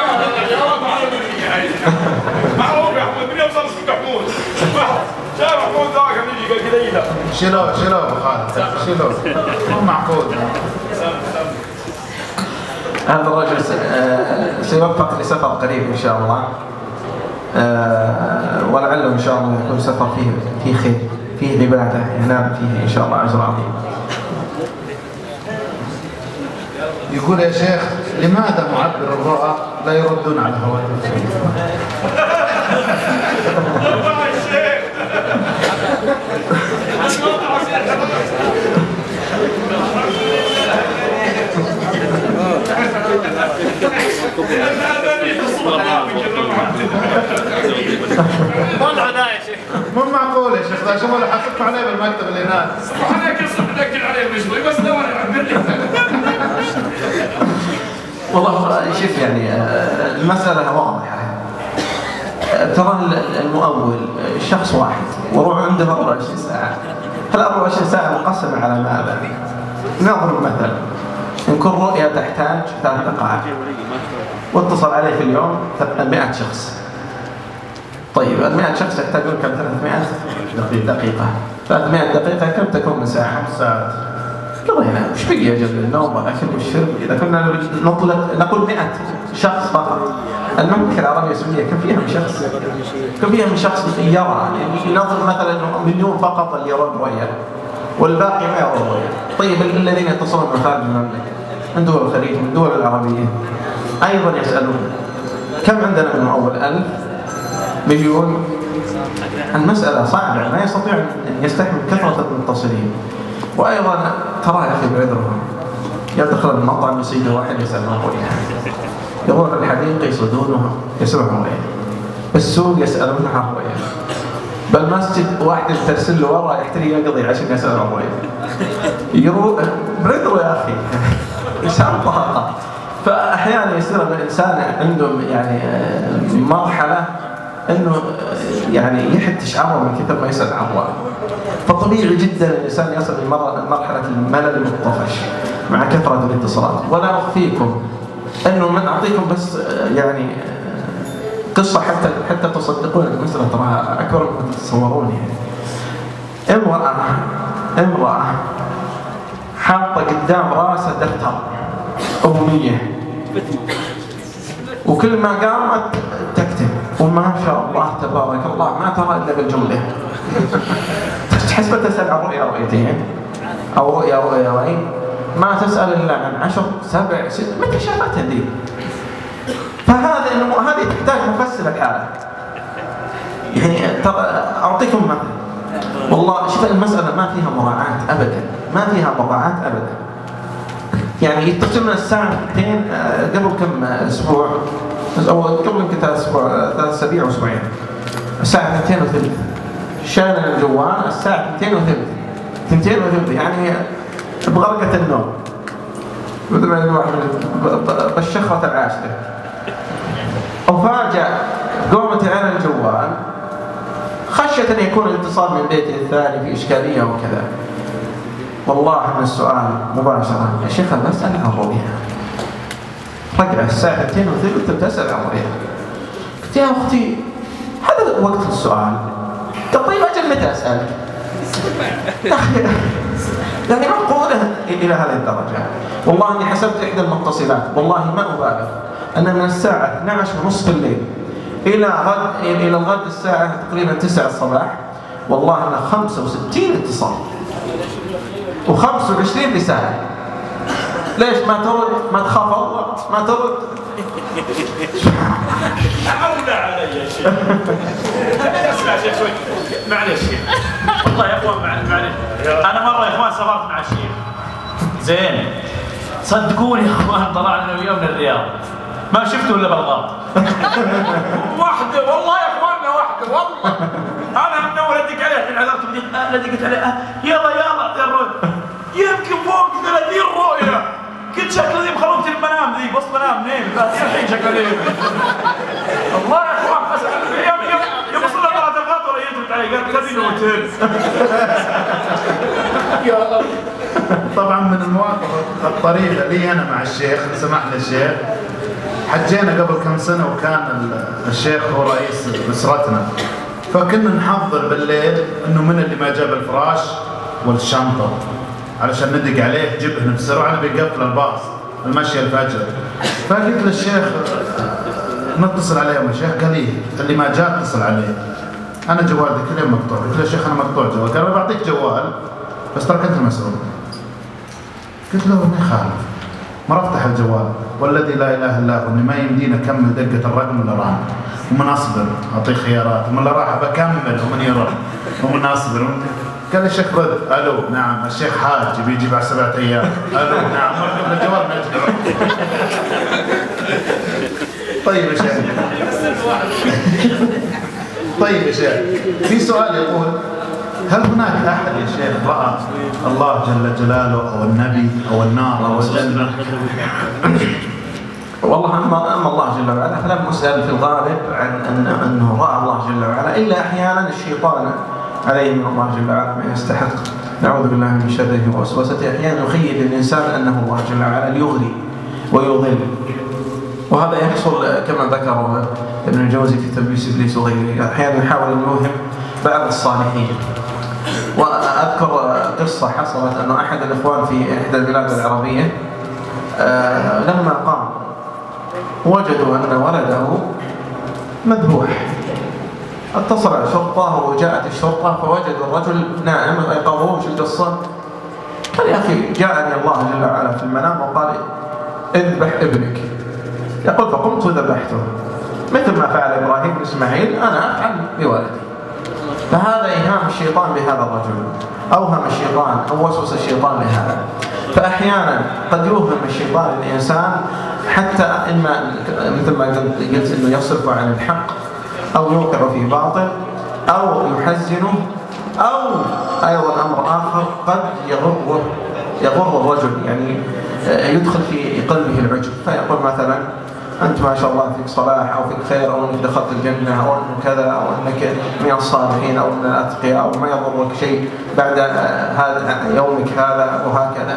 معروف يا حمود، من يوم صار اسمك حمود. شايف حمود ذاك اللي يجي قليلة. شيلوه خالد، شيلوه، مو معقول. هذا الرجل سيوفق لسفر قريب إن شاء الله، ولعله إن شاء الله يكون سفر فيه خير، فيه عبادة ينال فيه إن شاء الله أجر عظيم. يقول يا شيخ لماذا معبر الرؤى لا يردون على الهواتف؟ طلع ده يا شيخ. مو معقول يا شيخ، شوفوا اللي حاسبكم عليه بالمكتب اللي هناك. انا كسر نكد عليه المشوي بس لو يعبر لي. والله شوف يعني المسألة واضحة. ترى المؤول شخص واحد وروح عنده 24 ساعة، هل 24 ساعة مقسمة على ماذا؟ نضرب مثلا إن كل رؤية تحتاج 3 دقائق واتصل عليه في اليوم 100 شخص. طيب 100 شخص يحتاجون كم؟ 300 دقيقة. 300 دقيقة كم تكون من ساعة؟ 5 ساعات. قضينا وش بقي أجل النوم والأكل والشرب؟ إذا كنا نقول 100 شخص فقط، المملكة العربية السعودية كم فيها من شخص؟ كم فيها من شخص يرى؟ نظر مثلا مليون فقط اللي يرون رؤية والباقي ما يرون رؤية. طيب الذين يتصلون من خارج المملكة من دول الخليج من دول العربية أيضا يسألون كم عندنا من أول 1000 مليون. المسألة صعبة، ما يستطيع أن يستحمل كثرة المتصلين. وأيضا ترى يا أخي بعذرهم يدخل المطعم يصيد واحد يسأل عن رؤية، يروح الحديقة يصيدونه يسألون عن رؤية، بالسوق يسألون عن رؤية، بالمسجد واحد ترسل له ورا يحتري يقضي عشان يسأل عن رؤية. يروح بعذره يا أخي إنسان طاقة. فأحيانا يصير الإنسان عنده يعني مرحلة انه يعني يحد شعره من كثر ما يسأل عن رؤى. فطبيعي جدا الانسان يصل لمرحله الملل والطفش مع كثره الاتصالات. ولا اخفيكم انه من اعطيكم بس يعني قصه حتى تصدقون المساله تراها اكبر مما تتصورون. يعني امراه حاطه قدام راسها دفتر امنيه وكل ما قامت تكتب، وما شاء الله تبارك الله ما ترى إلا بالجملة. تحسب تسأل عن رؤية رؤيتين أو رؤية رؤيتين، ما تسأل إلا عن 10 7 6 متى شافتها دي. هذه تحتاج مفسر الحالة. يعني ترى أعطيكم مثل، والله شوف المسألة ما فيها مراعاة أبدا، ما فيها مراعاة أبدا. يعني يتصل من الساعة 2 قبل كم أسبوع أو قبل يمكن 3 أسابيع أو أسبوعين، الساعة 2:03 شايل الجوال الساعة 2:03 يعني بغرقة النوم مثل ما الواحد بالشخرة العاشرة. وفاجأ قومت على الجوال خشية أن يكون الاتصال من بيتي الثاني في إشكالية وكذا. والله من السؤال مباشرة: يا شيخ أنا بسأل عن الرؤيا. رجع الساعة 2:03 تسأل عن الرؤيا. قلت يا أختي هذا وقت السؤال. قلت طيب أجل متى أسألك؟ يعني معقولة إلى هذه الدرجة. والله إني حسبت إحدى المتصلات، والله ما أبالغ، أن من الساعة 12:30 الليل إلى الغد الساعة تقريبا 9 الصباح، والله أنا 65 اتصال و25 رسالة. ليش ما ترد؟ ما تخاف الله؟ ما ترد؟ أولى علي يا شيخ. اسمع شيخ شوي، معلش والله يا اخوان معلش. أنا مرة يا اخوان سافرت مع الشيخ زين، صدقوني يا اخوان طلعنا أنا وياه من الرياض ما شفته إلا بالغلط. واحدة والله يا اخواننا، واحدة والله. أنا من أول أدق عليه الحين عذرت بدي قلت عليه يلا اعطي الرؤية، يمكن فوق 30 رؤية. قلت شكله ذي بخلوقة المنام ذي بص منام نيم الحين شكله ذي. والله يا اخوان بس يبص له طلعت الغطرة يجري علي قال تبي نوتل. طبعا من المواقف الطريفة لي أنا مع الشيخ، سمح لي الشيخ، حجينا قبل كم سنة وكان الشيخ هو رئيس أسرتنا، فكنا نحضر بالليل إنه من اللي ما جاب الفراش والشنطة علشان ندق عليه جبهه بسرعة، أنا بيقفل الباص المشي الفجر. فقلت للشيخ نتصل عليهم يا شيخ، قال لي اللي ما جاء اتصل عليه، أنا جوالي كل يوم مقطوع. قلت له يا شيخ أنا مقطوع جوال، قال أنا بعطيك جوال بس ترى أنت المسؤول. قلت له ما يخالف، ما افتح الجوال والذي لا اله الا هو اني ما يمدينا اكمل دقه الرقم اللي راح، ومن اصبر اعطيه خيارات، ومن اللي راح بكمل ومن يروح ومن اصبر. قال لي الشيخ رد، الو نعم الشيخ حاج بيجي بعد 7 ايام، الو نعم مركب الجوال ما يجي. طيب يا شيخ طيب يا شيخ، في سؤال يقول: هل هناك أحد يا شيخ رأى الله جل جلاله أو النبي أو النار أو الجنة؟ والله أما الله جل وعلا فلم أسأل في الغالب عن أنه رأى الله جل وعلا، إلا أحيانا الشيطان عليه من الله جل وعلا ما يستحق، نعوذ بالله من شره ووسوسته. أحيانا يخيل الإنسان أنه الله جل وعلا ليغري ويضل، وهذا يحصل كما ذكر ابن الجوزي في تلبيس إبليس وغيره. أحيانا يحاول أن يوهم بعض الصالحين. وأذكر قصة حصلت أنه أحد الإخوان في إحدى البلاد العربية لما قام وجدوا أن ولده مذبوح، اتصل الشرطة وجاءت الشرطة فوجدوا الرجل نائم أيقظوه. وش القصة؟ قال يا أخي جاءني الله جل وعلا في المنام وقال اذبح ابنك. يقول فقمت وذبحته مثل ما فعل إبراهيم بن إسماعيل، أنا أفعل بولدي. فهذا إيهام الشيطان بهذا الرجل، أوهم الشيطان أو وسوس الشيطان لهذا. فأحيانا قد يوهم الشيطان الإنسان حتى إما مثل ما قلت إنه يصرف عن الحق أو يوقع في باطل أو يحزنه، أو أيضا أمر آخر قد يغر الرجل، يعني يدخل في قلبه العجب، فيقول مثلا أنت ما شاء الله فيك صلاح أو فيك خير أو أنك دخلت الجنة أو أنك كذا أو أنك من الصالحين أو من الأتقياء أو ما يضرك شيء بعد هذا يومك هذا وهكذا.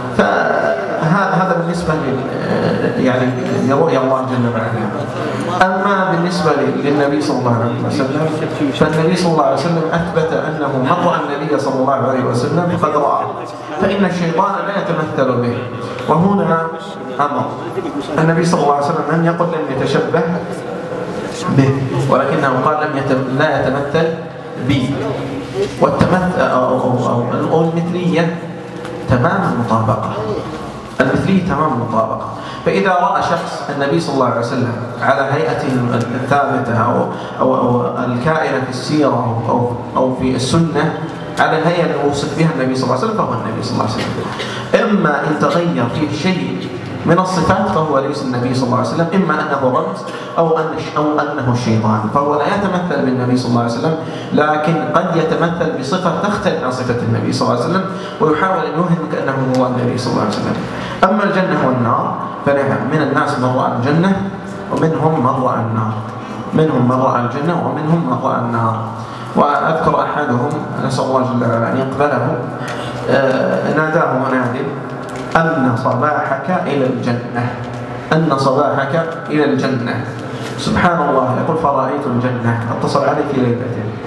فهذا بالنسبة يعني لرؤيا الله جل وعلا. أما بالنسبة للنبي صلى الله عليه وسلم، فالنبي صلى الله عليه وسلم أثبت أنه من رأى النبي صلى الله عليه وسلم فقد رأى، فإن الشيطان لا يتمثل به. وهنا أمر النبي صلى الله عليه وسلم لم يقل لم يتشبه به، ولكنه قال لا يتمثل بي. والتمثل أو المثلية تمام المطابقة، المثلية تمام المطابقة. فإذا رأى شخص النبي صلى الله عليه وسلم على هيئته الثابتة أو الكائنة في السيرة أو في السنة على الهيئة اللي وصف بها النبي صلى الله عليه وسلم فهو النبي صلى الله عليه وسلم. إما إن تغير فيه شيء من الصفات فهو ليس النبي صلى الله عليه وسلم، إما أنه رمز أو أنه الشيطان، فهو لا يتمثل بالنبي صلى الله عليه وسلم، لكن قد يتمثل بصفة تختلف عن صفة النبي صلى الله عليه وسلم ويحاول أن يوهمك أنه هو النبي صلى الله عليه وسلم. أما الجنة والنار فنعم، من الناس من رأى الجنة ومنهم من رأى النار، منهم من رأى الجنة ومنهم من رأى النار. وأذكر أحدهم نسأل الله جل وعلا أن يقبله ناداه مناد أن صباحك إلى الجنة، أن صباحك إلى الجنة. سبحان الله، يقول فرأيت الجنة، اتصل علي في ليلة.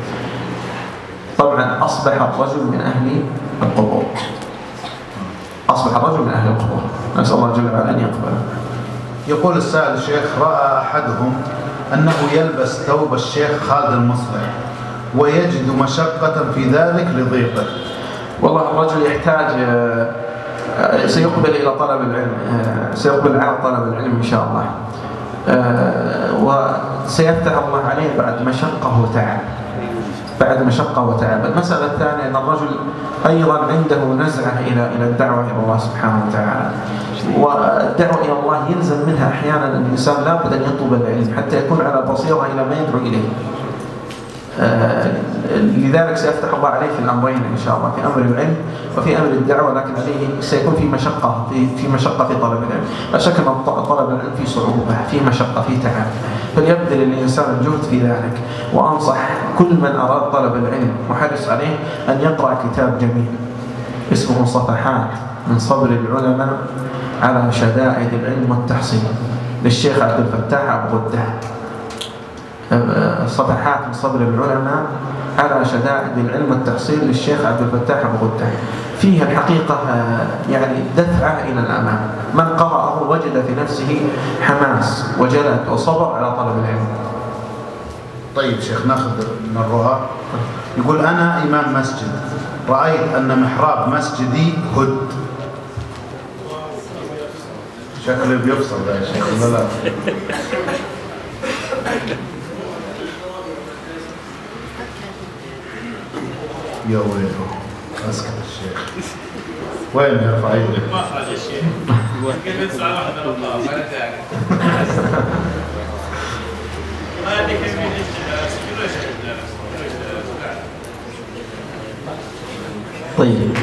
طبعا أصبح الرجل من أهل القبور، أصبح الرجل من أهل القبور، نسأل الله جل وعلا أن يقبله. يقول السائل الشيخ رأى أحدهم أنه يلبس ثوب الشيخ خالد المصلح ويجد مشقة في ذلك لضيقه. والله الرجل يحتاج سيقبل إلى طلب العلم، سيقبل على طلب العلم إن شاء الله، وسيفتح الله عليه بعد مشقة وتعب، بعد مشقة وتعب. المسألة الثانية أن الرجل أيضا عنده نزعة إلى الدعوة إلى الله سبحانه وتعالى، والدعوة إلى الله يلزم منها أحيانا الإنسان لا بد أن يطلب العلم حتى يكون على بصيرة إلى ما يدعو إليه. لذلك سيفتح الله عليه في الأمرين إن شاء الله، في أمر العلم وفي أمر الدعوة، لكن عليه سيكون في مشقة في طلب العلم. لا شك أن طلب العلم في صعوبة، في مشقة، في تعب، فليبذل الإنسان الجهد في ذلك. وأنصح كل من أراد طلب العلم وحرص عليه أن يقرأ كتاب جميل اسمه صفحات من صبر العلماء على شدائد العلم والتحصيل للشيخ عبد الفتاح أبو غدة. صفحات من صبر العلماء على شدائد العلم والتحصيل للشيخ عبد الفتاح أبو غدة. فيه الحقيقة يعني دفعة إلى الأمام، من قرأه وجد في نفسه حماس وجلد وصبر على طلب العلم. طيب شيخ، ناخذ من الرؤى. يقول أنا إمام مسجد، رأيت أن محراب مسجدي هد. شكله بيفصل ده يا شيخ ولا لا؟ يا ويله، اسكت الشيخ. وين يرفع يدك؟ ما خرج الشيخ. كيف يدفع واحد من الله؟ ما نتاعك. ما ادري كيف طيب.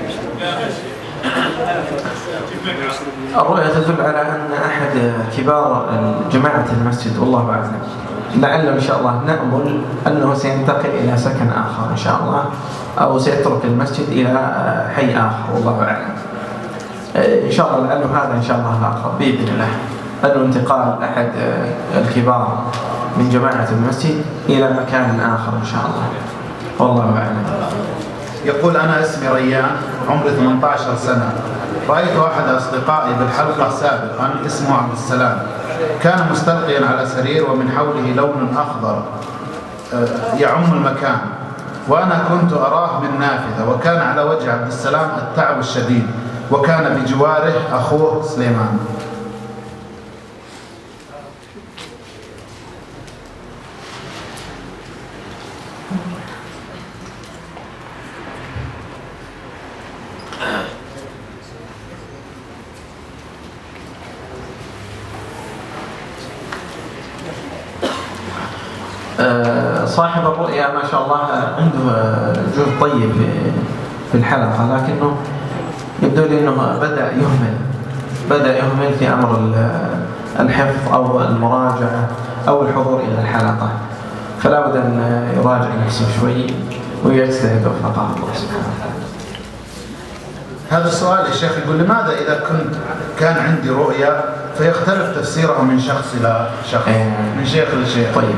الرؤيا تدل على أن أحد كبار جماعة المسجد والله أعلم، لعل إن شاء الله نأمل أنه سينتقل إلى سكن آخر إن شاء الله، أو سيترك المسجد إلى حي آخر والله أعلم. إن شاء الله لعله هذا إن شاء الله الآخر بإذن الله، أنه انتقال أحد الكبار من جماعة المسجد إلى مكان آخر إن شاء الله والله أعلم. يقول أنا اسمي ريان، عمري 18 سنة. رأيت أحد أصدقائي بالحلقة سابقا اسمه عبد السلام، كان مستلقيا على سرير ومن حوله لون أخضر يعم المكان، وأنا كنت أراه من نافذة، وكان على وجه عبد السلام التعب الشديد، وكان بجواره أخوه سليمان. صاحب الرؤيا ما شاء الله عنده جهد طيب في الحلقة، لكنه يبدو لي أنه بدأ يهمل في أمر الحفظ أو المراجعة أو الحضور إلى الحلقة، فلا بد أن يراجع نفسه شوي ويجتهد وفقه الله سبحانه وتعالى. هذا السؤال يا شيخ يقول لماذا إذا كان عندي رؤيا فيختلف تفسيرها من شخص إلى شخص، من شيخ لشيخ؟ طيب،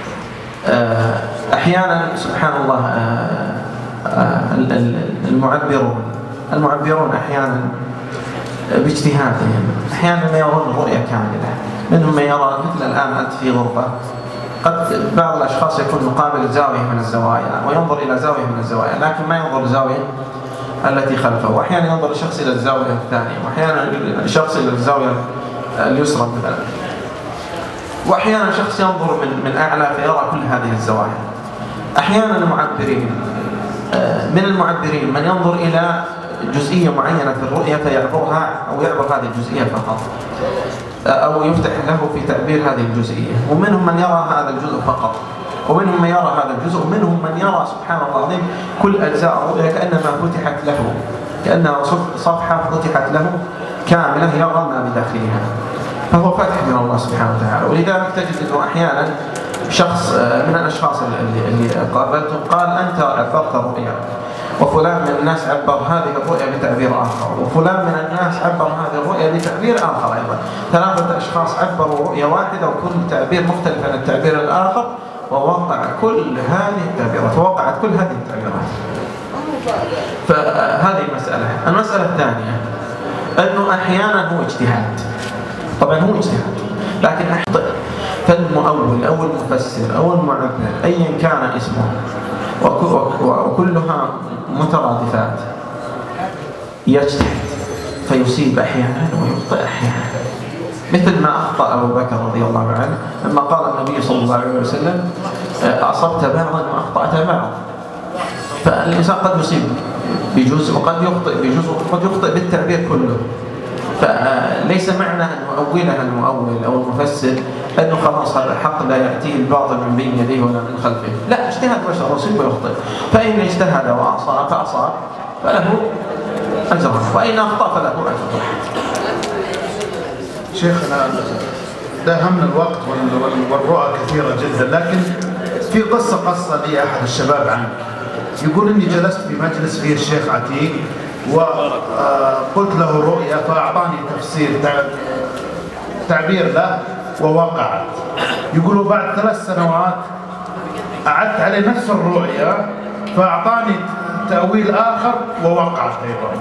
أحيانا سبحان الله المعبرون أحيانا باجتهادهم. أحيانا ما يرون رؤية كاملة، منهم من يرى مثل الآن أنت في غرفة، قد بعض الأشخاص يكون مقابل زاوية من الزوايا وينظر إلى زاوية من الزوايا، لكن ما ينظر الزاوية التي خلفه، وأحيانا ينظر الشخص إلى الزاوية الثانية، وأحيانا الشخص إلى الزاوية اليسرى مثلا، وأحيانا شخص ينظر من أعلى فيرى كل هذه الزوايا. أحيانا المعبرين من المعبرين من ينظر إلى جزئية معينة في الرؤية فيعبرها أو يعبر هذه الجزئية فقط، أو يفتح له في تعبير هذه الجزئية، ومنهم من يرى هذا الجزء فقط، ومنهم من يرى هذا الجزء، ومنهم من يرى سبحان الله العظيم كل أجزاء الرؤية كأنما فتحت له، كأنها صفحة فتحت له كاملة يرى ما بداخلها، فهو فتح من الله سبحانه وتعالى. ولذلك تجد أنه أحيانا شخص من الأشخاص اللي قابلتهم قال أنت عبرت رؤيا، وفلان من الناس عبر هذه الرؤيا بتعبير آخر، وفلان من الناس عبر هذه الرؤيا بتعبير آخر أيضا. 3 أشخاص عبروا رؤيا واحدة وكل تعبير مختلف عن التعبير الآخر، ووقع كل هذه التعبيرات، ووقعت كل هذه التعبيرات. فهذه المسألة الثانية أنه أحيانا هو اجتهاد، طبعا هو اجتهاد، لكن أحيانا فالمؤول أو المفسر أو المعبر أيا كان اسمه وكلها مترادفات يجتهد فيصيب أحيانا ويخطئ أحيانا، مثل ما أخطأ أبو بكر رضي الله عنه لما قال النبي صلى الله عليه وسلم أصبت بعضا وأخطأت بعضا. فالإنسان قد يصيب بجزء وقد يخطئ بجزء وقد يخطئ بالتعبير كله، فليس معنى أن يؤولها المؤول أو المفسر أنه خلاص هذا الحق لا يأتيه الباطل من بين يديه ولا من خلفه، لا، اجتهاد بشر يصيب ويخطئ، فإن اجتهد فأصاب فله أجر، وإن أخطأ فله أجر واحد. شيخنا داهمنا الوقت والرؤى كثيرة جدا، لكن في قصة لي أحد الشباب عنه، يقول إني جلست في مجلس فيه الشيخ عتيق وقلت له رؤيا فأعطاني تفسير تعبير له ووقعت. يقولوا بعد 3 سنوات أعدت عليه نفس الرؤيا فأعطاني تأويل آخر ووقعت أيضا.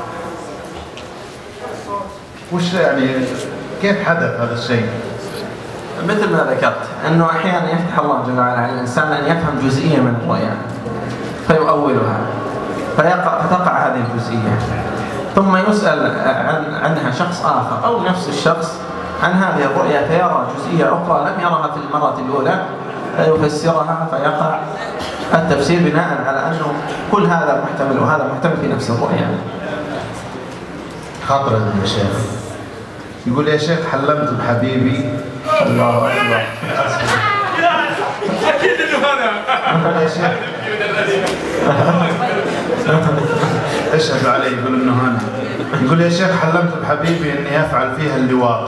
وش يعني كيف حدث هذا الشيء؟ مثل ما ذكرت أنه أحيانا يفتح الله جل وعلا على الإنسان أن يفهم جزئية من الرؤيا فيؤولها فتقع هذه الجزئية، ثم يسأل عنها شخص آخر أو نفس الشخص عن هذه الرؤيا فيرى جزئية أخرى لم يرها في المرة الأولى فيفسرها فيقع التفسير بناء على أنه كل هذا محتمل وهذا محتمل في نفس الرؤيا. خاطر يا شيخ يقول يا شيخ حلمت بحبيبي. الله أكبر. أكيد إنه هذا. يا شيخ اشهد عليه. يقول إنه هذا. يقول يا شيخ حلمت بحبيبي إني أفعل فيها اللواط.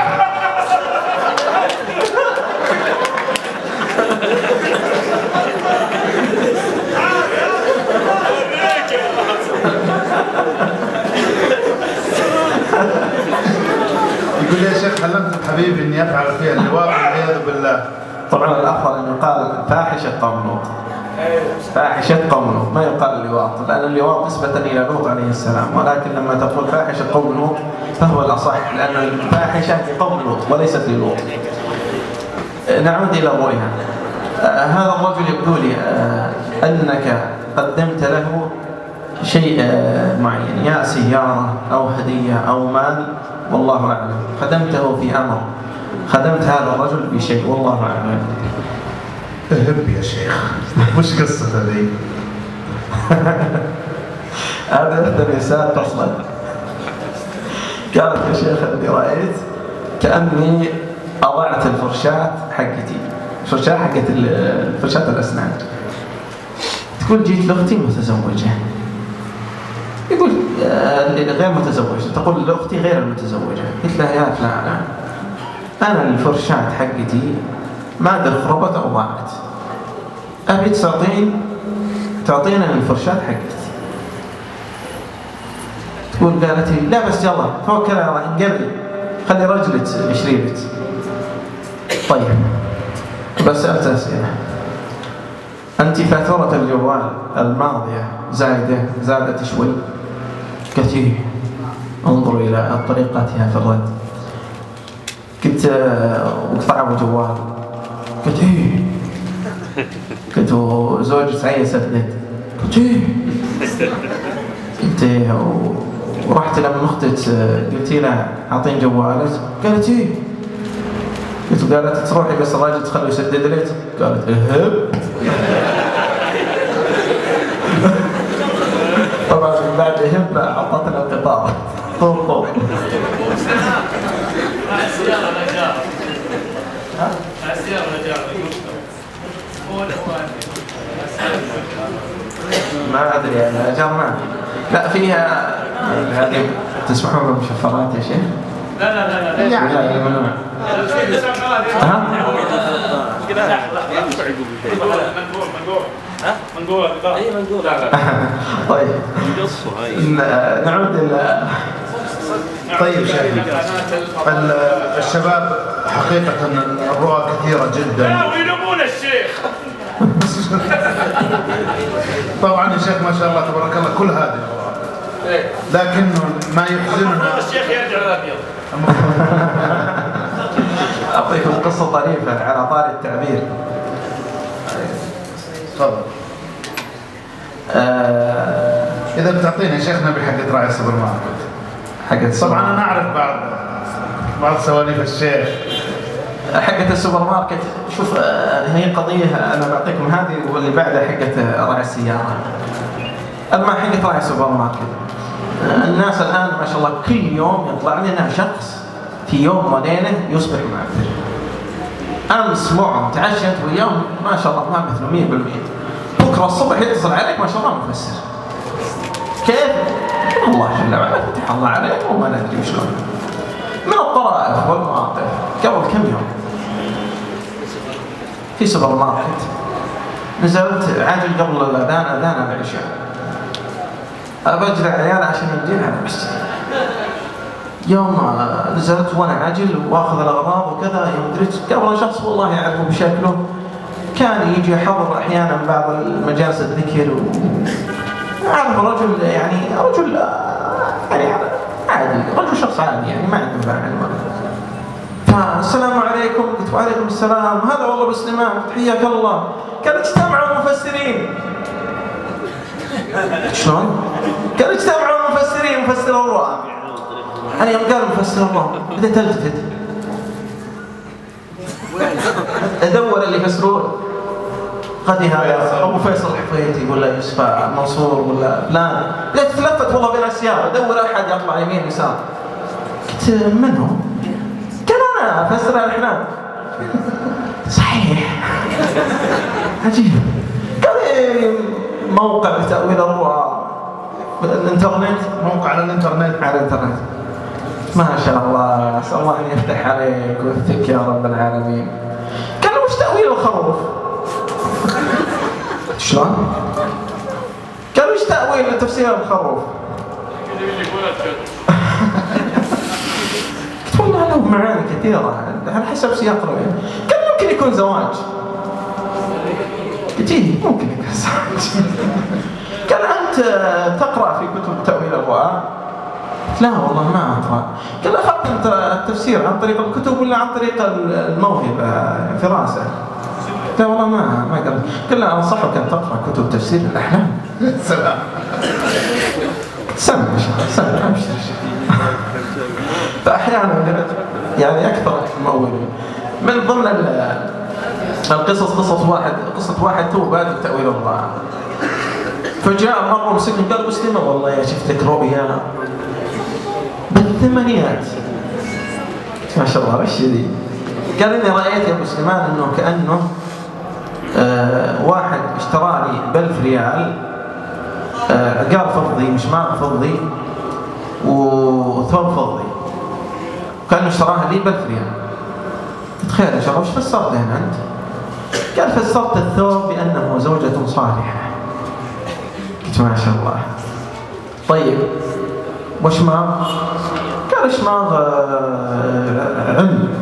يقول يا شيخ حلمت بحبيبي إني أفعل فيها اللواط والعياذ بالله. طبعا الأفضل أن يقال فاحشة قوم لوط، فاحشة قوم لوط، ما يقال اللواط، لأن اللواط نسبة إلى لوط عليه السلام، ولكن لما تقول فاحشة قوم لوط فهو الأصح، لأن الفاحشة لقوم لوط وليست للوط. نعود إلى الرؤيا. هذا الرجل يبدو لي أنك قدمت له شيء معين، يا سيارة أو هدية أو مال، والله أعلم، خدمته في أمر، خدمت هذا الرجل بشيء والله أعلم. اهب يا شيخ، وش قصة هذه؟ هذا إحدى النساء اتصلت قالت يا شيخ اللي رأيت كأني أضعت الفرشاة حقتي، الفرشاة حقت فرشاة الأسنان. تقول جيت لأختي متزوجة، يقول غير متزوجة، تقول لأختي غير المتزوجة. قلت لها يا فلانة أنا الفرشاة حقتي ما خربت أو ضاعت، أبي تعطينا الفرشاة حقتي. تقول قالت لي لا بس يلا توكل على الله انقبل، خلي رجلك بشريبك. طيب بس أسئلة، أنت فاتورة الجوال الماضية زادت شوي؟ قالت إيه. انظروا إلى طريقتها في الرد. قلت وقطع أبو جوال. قلت إيه. قلت زوجي سعيد سدد. قلت إيه. قلت إيه. ورحت لما أختي قلت لها أعطيني جوالك. قالت إيه. قالت تروحي بس الراجل تخليه يسدد لك. قالت إيه. طبعا بعد هبة عطتنا القطار. طوب ما أدري أنا أجرنا. لا فيها هذه تسمحون بمشفرات يا شيخ؟ لا يعني ممنوع. منقول اي منقول. طيب نعود الى. طيب شيخنا، الشباب حقيقة الرؤى كثيرة جدا. ويلومون الشيخ. طبعا يا شيخ ما شاء الله تبارك الله كل هذه الرؤى، لكنه ما يحزننا. الشيخ يرجع للابيض. أعطيكم قصة طريفة على طار التعبير. تفضل. إذا بتعطينا شيخنا بحقة راعي السوبر ماركت. طبعا أنا أعرف بعض سواليف الشيخ. حقة السوبر ماركت شوف هي قضية أنا بعطيكم هذه واللي بعدها حقة راعي السيارة. أما حقة راعي السوبر ماركت الناس الآن ما شاء الله كل يوم يطلع لنا شخص في يوم وليلة يصبح معفر. أمس معهم تعشت واليوم ما شاء الله ما مثله 100%. بكرة الصبح يتصل عليك ما شاء الله مفسر. كيف؟ الله جل وعلا فتح الله عليك وما ندري شلون. من الطرائف والمواقف قبل كم يوم في سوبر ماركت نزلت عاجل قبل الأذان أذان العشاء. أبجل عيال عشان يجين على المسجد. يوم نزلت وانا عاجل واخذ الاغراض وكذا يوم دريت قبل شخص والله يعرفه بشكله كان يجي يحضر احيانا بعض المجالس الذكر اعرف رجل يعني رجل يعني عادي رجل شخص عادي يعني ما عنده مانع فالسلام عليكم قلت وعليكم السلام هذا والله بسلمان حياك الله قال اجتمعوا المفسرين. شلون؟ قال اجتمعوا المفسرين مفسر الرؤى. أنا يوم قال مفسر الله بدأت ألتفت أدور اللي يفسرون غادي هذا أبو فيصل الحفيتي ولا يوسف منصور ولا فلان. بدأت تلفت والله بين السيارة أدور أحد يطلع يمين يسار. قلت من هو؟ قال أنا أفسر الأحلام. صحيح عجيب. قال موقع لتأويل الرؤى الانترنت. موقع على الانترنت. على الانترنت ما شاء الله أسأل الله أن يفتح عليك ويثك يا رب العالمين. قال وش تأويل الخروف؟ شلون؟ قال وش تأويل تفسير الخروف؟ قلت والله له معاني كثيرة على حسب سياق الرؤيا. قال ممكن يكون زواج. قلت إيه ممكن يكون زواج. قال أنت تقرأ في كتب تأويل الرؤى؟ لا والله ما أقرأ. قال أخذت أنت التفسير عن طريق الكتب ولا عن طريق الموهبة فراسة؟ لا والله ما قرأت. قال لا أنصحك أن تقرأ كتب تفسير الأحلام. سلام. سمع سمع أبشر. فأحيانا يعني أكثر المؤولين من ضمن القصص قصة واحد تو بادئ تأويل الله. فجاء مرة مسلم قال مسلمة والله يا شفت لك رؤيا بالثمانينات ما شاء الله وش ذي. قال إني رأيت يا مسلمان إنه كأنه واحد اشترى لي ب1000 ريال عقار فضي مشماغ فضي وثوب فضي كأنه اشتراها لي ب1000 ريال. تخيل يا شباب وش فسرت هنا أنت؟ قال فسرت الثوب بأنه زوجة صالحة. قلت ما شاء الله. طيب وشماغ؟ قال شماغ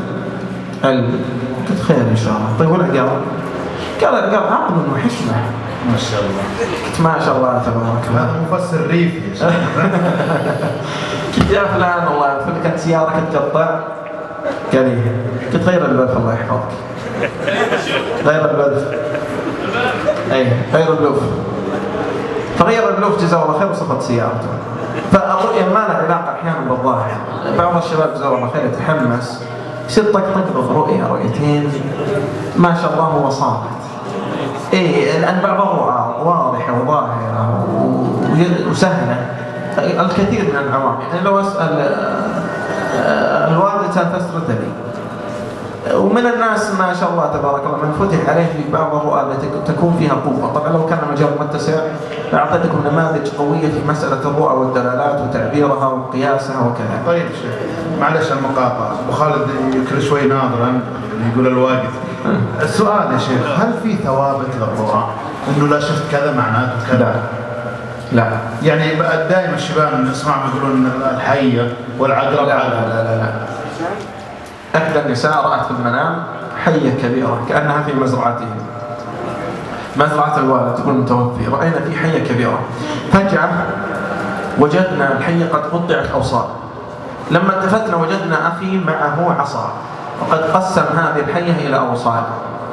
علم. قلت خير إن شاء الله. طيب والعقار؟ قال العقار عقل وحكمة. ما شاء الله. ما شاء الله تبارك الله. هذا مفسر ريفي يا شيخ. كنت يا فلان والله كانت سيارة كنت تقطع قال لي كنت غير البلف الله يحفظك. غير البلف. اي غير البلوف. فغير البلوف جزاه الله خير وصفت سيارته. فالرؤية ما لها علاقة أحيانا بالظاهر. بعض الشباب جزاه الله خير يتحمس يصير طقطق رؤية رؤيتين ما شاء الله هو صامت. لأن بعض الرؤى واضحة وظاهرة وسهلة. الكثير من العوام يعني لو أسأل الوالدة تسرد لي ومن الناس ما شاء الله تبارك الله من فتح عليه في بعض الرؤى التي تكون فيها قوة. طبعا لو كان المجال متسع أعطيتكم نماذج قوية في مسألة الرؤى والدلالات وتعبيرها وقياسها وكذا. طيب شيخ معلش المقاطعة أبو خالد كل شوي ناظرا يقول الواقف. السؤال يا شيخ هل في ثوابت للرؤى؟ إنه لا شفت كذا معناته كذا؟ لا. يعني دائما الشباب نسمعهم يقولون الحية والعقرب. لا. إحدى النساء رأت في المنام حية كبيرة كأنها في مزرعتهم. مزرعة الوالد تقول متوفي. رأينا في حية كبيرة. فجأة وجدنا الحية قد قطعت أوصال. لما التفتنا وجدنا أخي معه عصا وقد قسم هذه الحية إلى أوصال.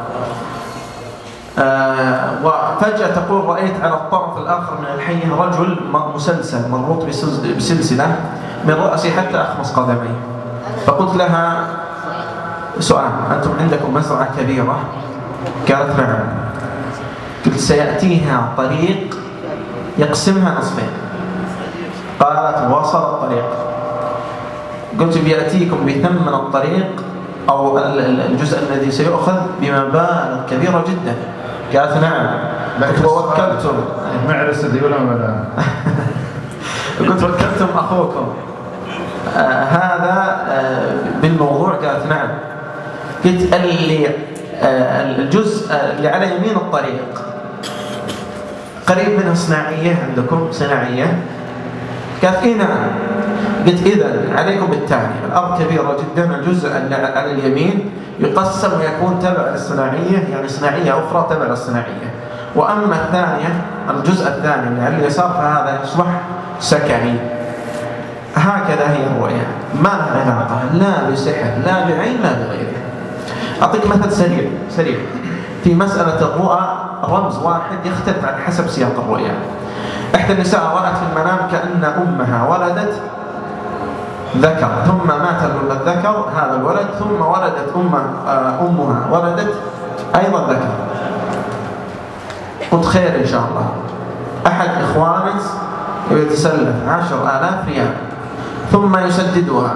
وفجأة تقول رأيت على الطرف الآخر من الحية رجل مسلسل مربوط بسلسلة من رأسه حتى أخمص قدميه. فقلت لها سؤال أنتم عندكم مزرعة كبيرة؟ قالت نعم. قلت سيأتيها طريق يقسمها نصفين. قالت وصل الطريق. قلت بيأتيكم بثمن الطريق أو الجزء الذي سيؤخذ بمبالغ كبيرة جدا. قالت نعم. قلت ووكلتم معرسة دي ولا مدام. قلت وكلتم أخوكم هذا بالموضوع؟ قالت نعم. قلت اللي الجزء اللي على يمين الطريق قريب منها صناعية عندكم صناعية؟ قالت إيه نعم. قلت إذن عليكم بالتالي الأرض كبيرة جدا الجزء اللي على اليمين يقسم ويكون تبع للصناعية يعني صناعية أخرى تبع للصناعية وأما الثانية الجزء الثاني اللي على اليسار فهذا يصبح سكني. هكذا هي الرؤيا ما لها علاقة لا بسحر لا بعين لا بغيره. أعطيك مثل سريع في مسألة الرؤى رمز واحد يختلف عن حسب سياق الرؤيا. إحدى النساء رأت في المنام كأن أمها ولدت ذكر ثم مات الذكر هذا الولد ثم ولدت أمها ولدت أيضا ذكر. قلت خير إن شاء الله. أحد إخوانك يتسلف 10,000 ريال ثم يسددها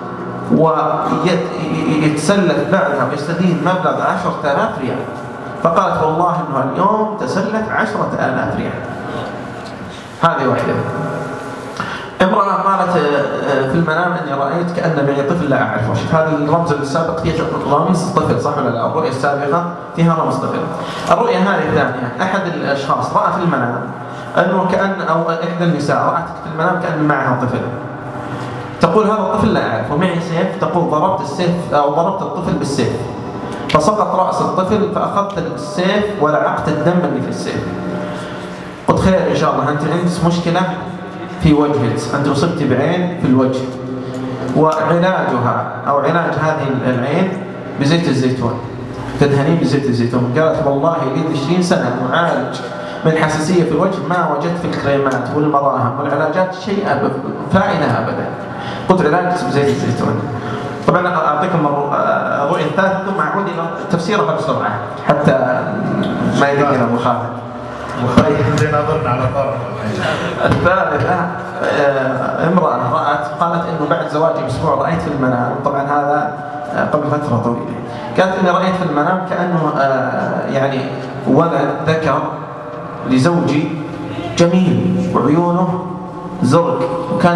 ويتسلف بعدها ويستدين مبلغ 10,000 ريال. فقالت والله إنه اليوم تسلف 10,000 ريال. هذه واحدة. امرأة قالت في المنام أني رأيت كأن معي طفل لا أعرفه. شوف هذا الرمز السابق فيه رمز طفل صح ولا لا؟ الرؤية السابقة فيها رمز طفل. الرؤية هذه الثانية أحد الأشخاص رأى في المنام أنه كأن أو إحدى النساء رأت في المنام كأن معها طفل. تقول هذا الطفل لا أعرفه ومعي سيف. تقول ضربت السيف أو ضربت الطفل بالسيف فسقط رأس الطفل فأخذت السيف ولعقت الدم اللي في السيف. قلت خير إن شاء الله أنت عندك مشكلة في وجهك أنت أصبت بعين في الوجه وعلاجها أو علاج هذه العين بزيت الزيتون تدهنين بزيت الزيتون. قالت والله لي 20 سنة معالج من حساسية في الوجه ما وجدت في الكريمات والمراهم والعلاجات شيء فائدة أبدا. قلت علاجك بزيت الزيتون. طبعا أعطيكم الرؤية الثالثة ثم أعود إلى تفسيرها بسرعة حتى ما يدقنا أبو خالد. زين نظرنا على طرف. الثالثة امرأة رأت قالت إنه بعد زواجي بأسبوع رأيت في المنام طبعا هذا قبل فترة طويلة قالت إني رأيت في المنام كأنه يعني ولد ذكر لزوجي جميل وعيونه زرق وكان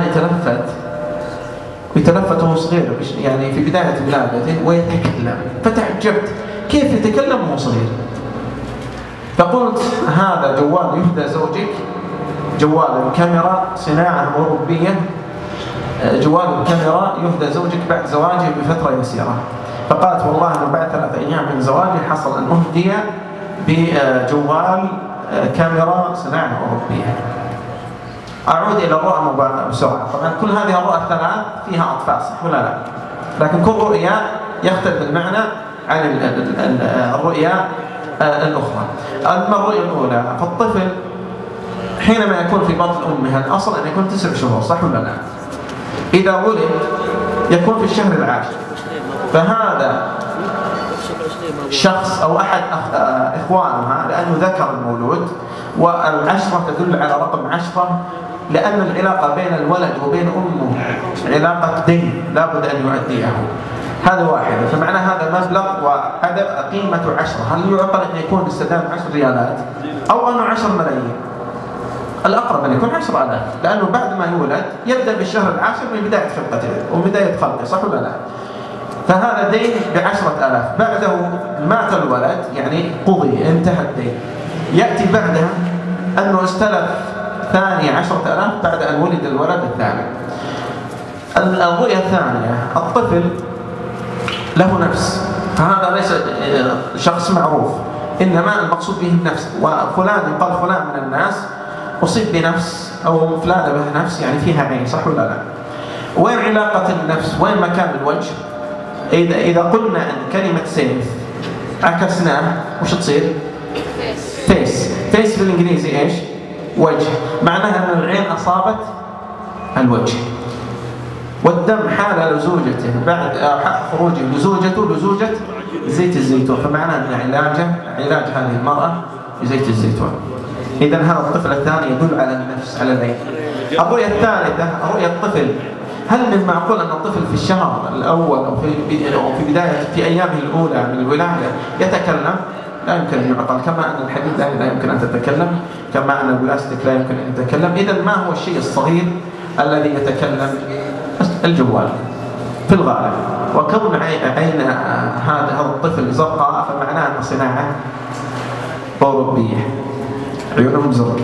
يتلفت وهو صغير يعني في بداية ولادته ويتكلم. فتعجبت كيف يتكلم وهو صغير. فقلت هذا جوال يهدى زوجك جوال الكاميرا صناعة أوروبية جوال الكاميرا يهدى زوجك بعد زواجه بفترة يسيرة. فقالت والله أنه بعد 3 أيام من زواجي حصل أن أهدي بجوال كاميرا صناعة أوروبية. أعود إلى الرؤى بسرعة. طبعا كل هذه الرؤى الثلاث فيها أطفال، صح ولا لا؟ لكن كل رؤيا يختلف المعنى عن الرؤيا الأخرى. أما الرؤيا الأولى فالطفل حينما يكون في بطن أمه الأصل أن يكون 9 شهور، صح ولا لا؟ إذا ولد يكون في الشهر العاشر، فهذا شخص أو أحد إخوانها لأنه ذكر المولود، والعشرة تدل على رقم 10 لأن العلاقة بين الولد وبين أمه علاقة دين لابد أن يؤديها. هذا واحد، فمعنى هذا مبلغ وهذا قيمة 10. هل يعقل أن يكون استدام 10 ريالات أو أنه 10 ملايين؟ الأقرب أن يكون 10,000، لأنه بعد ما يولد يبدأ بالشهر العاشر من بداية خلقته ومن بداية خلقه، صح ولا لا؟ فهذا دين ب10,000. بعده مات الولد يعني قضي، انتهى الدين. يأتي بعدها أنه استلف ثاني 10,000 بعد أن ولد الولد الثاني. الرؤية الثانية الطفل له نفس، فهذا ليس شخص معروف، إنما المقصود به النفس. وفلان يقال فلان من الناس أصيب بنفس، أو فلانة به نفس يعني فيها عين، صح ولا لا؟ وين علاقة النفس؟ وين مكان الوجه؟ إذا قلنا أن كلمة سيف عكسناه وش تصير؟ فيس. فيس بالإنجليزي إيش؟ وجه. معناها أن العين أصابت الوجه. والدم حال لزوجته بعد خروجه لزوجة زيت الزيتون، فمعنى أن علاج هذه المرأة بزيت الزيتون. إذن هذا الطفل الثاني يدل على النفس، على العين. الرؤية الثالثة رؤية الطفل. هل من معقول أن الطفل في الشهر الأول أو في بداية في أيامه الأولى من الولادة يتكلم؟ لا يمكن أن يعقل. كما أن الحديد لا يمكن أن تتكلم، كما أن البلاستيك لا يمكن أن يتكلم. إذن ما هو الشيء الصغير الذي يتكلم؟ الجوال في الغالب. وكون عين هذا الطفل زرقاء فمعناه أن صناعة أوروبية، عيونهم زرق.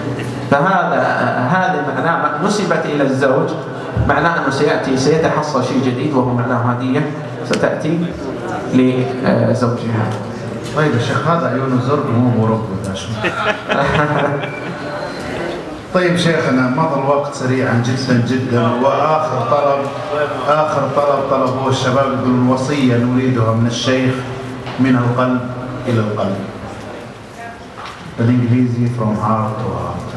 هذا معناه نسبت إلى الزوج، معناه أنه سيتحصل شيء جديد، وهو معناه هدية ستأتي لزوجها. طيب يا شيخ، هذا عيونه زرق مو أوروبي. طيب شيخنا، مضى الوقت سريعا جدا جدا، وآخر طلب هو الشباب يقولون وصية نريدها من الشيخ من القلب إلى القلب. بالإنجليزي from heart to heart.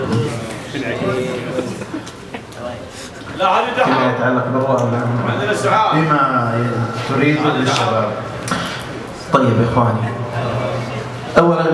فيما يتعلق بالرؤى بما تريد للشباب. طيب إخواني، أولا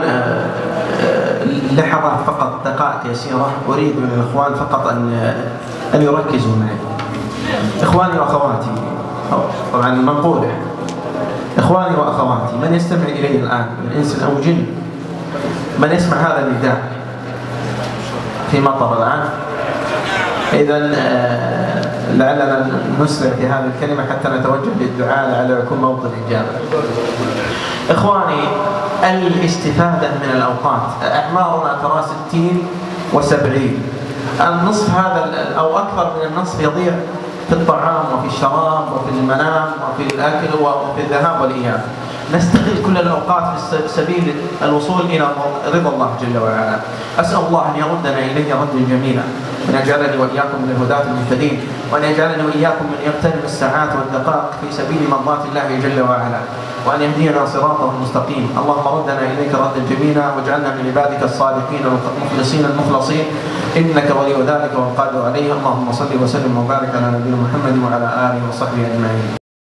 لحظات فقط، دقائق يسيرة أريد من الإخوان فقط أن يركزوا معي. إخواني وأخواتي، طبعا المنقولة إخواني وأخواتي، من يستمع إلي الآن من إنس أو جن، من يسمع هذا النداء في مطر الآن، إذن لعلنا نسرع في هذه الكلمة حتى نتوجه للدعاء لعله يكون موطن إجابة. إخواني، الاستفادة من الأوقات. أعمارنا ترى 60 و70، النصف هذا أو أكثر من النصف يضيع في الطعام وفي الشراب وفي المنام وفي الأكل وفي الذهاب والإياب. نستغل كل الأوقات في سبيل الوصول إلى رضا الله جل وعلا. أسأل الله أن يردنا إليه ردا جميلا، وأن يجعلني وإياكم من الهداة المهتدين، وأن يجعلني وإياكم من يغتنم الساعات والدقائق في سبيل مرضاة الله جل وعلا، وأن يهدينا صراطه المستقيم. اللهم ردنا إليك ردا جميلا، واجعلنا من عبادك الصالحين المخلصين المخلصين، إنك ولي ذلك والقادر عليه. اللهم صل وسلم وبارك على نبينا محمد وعلى آله وصحبه أجمعين.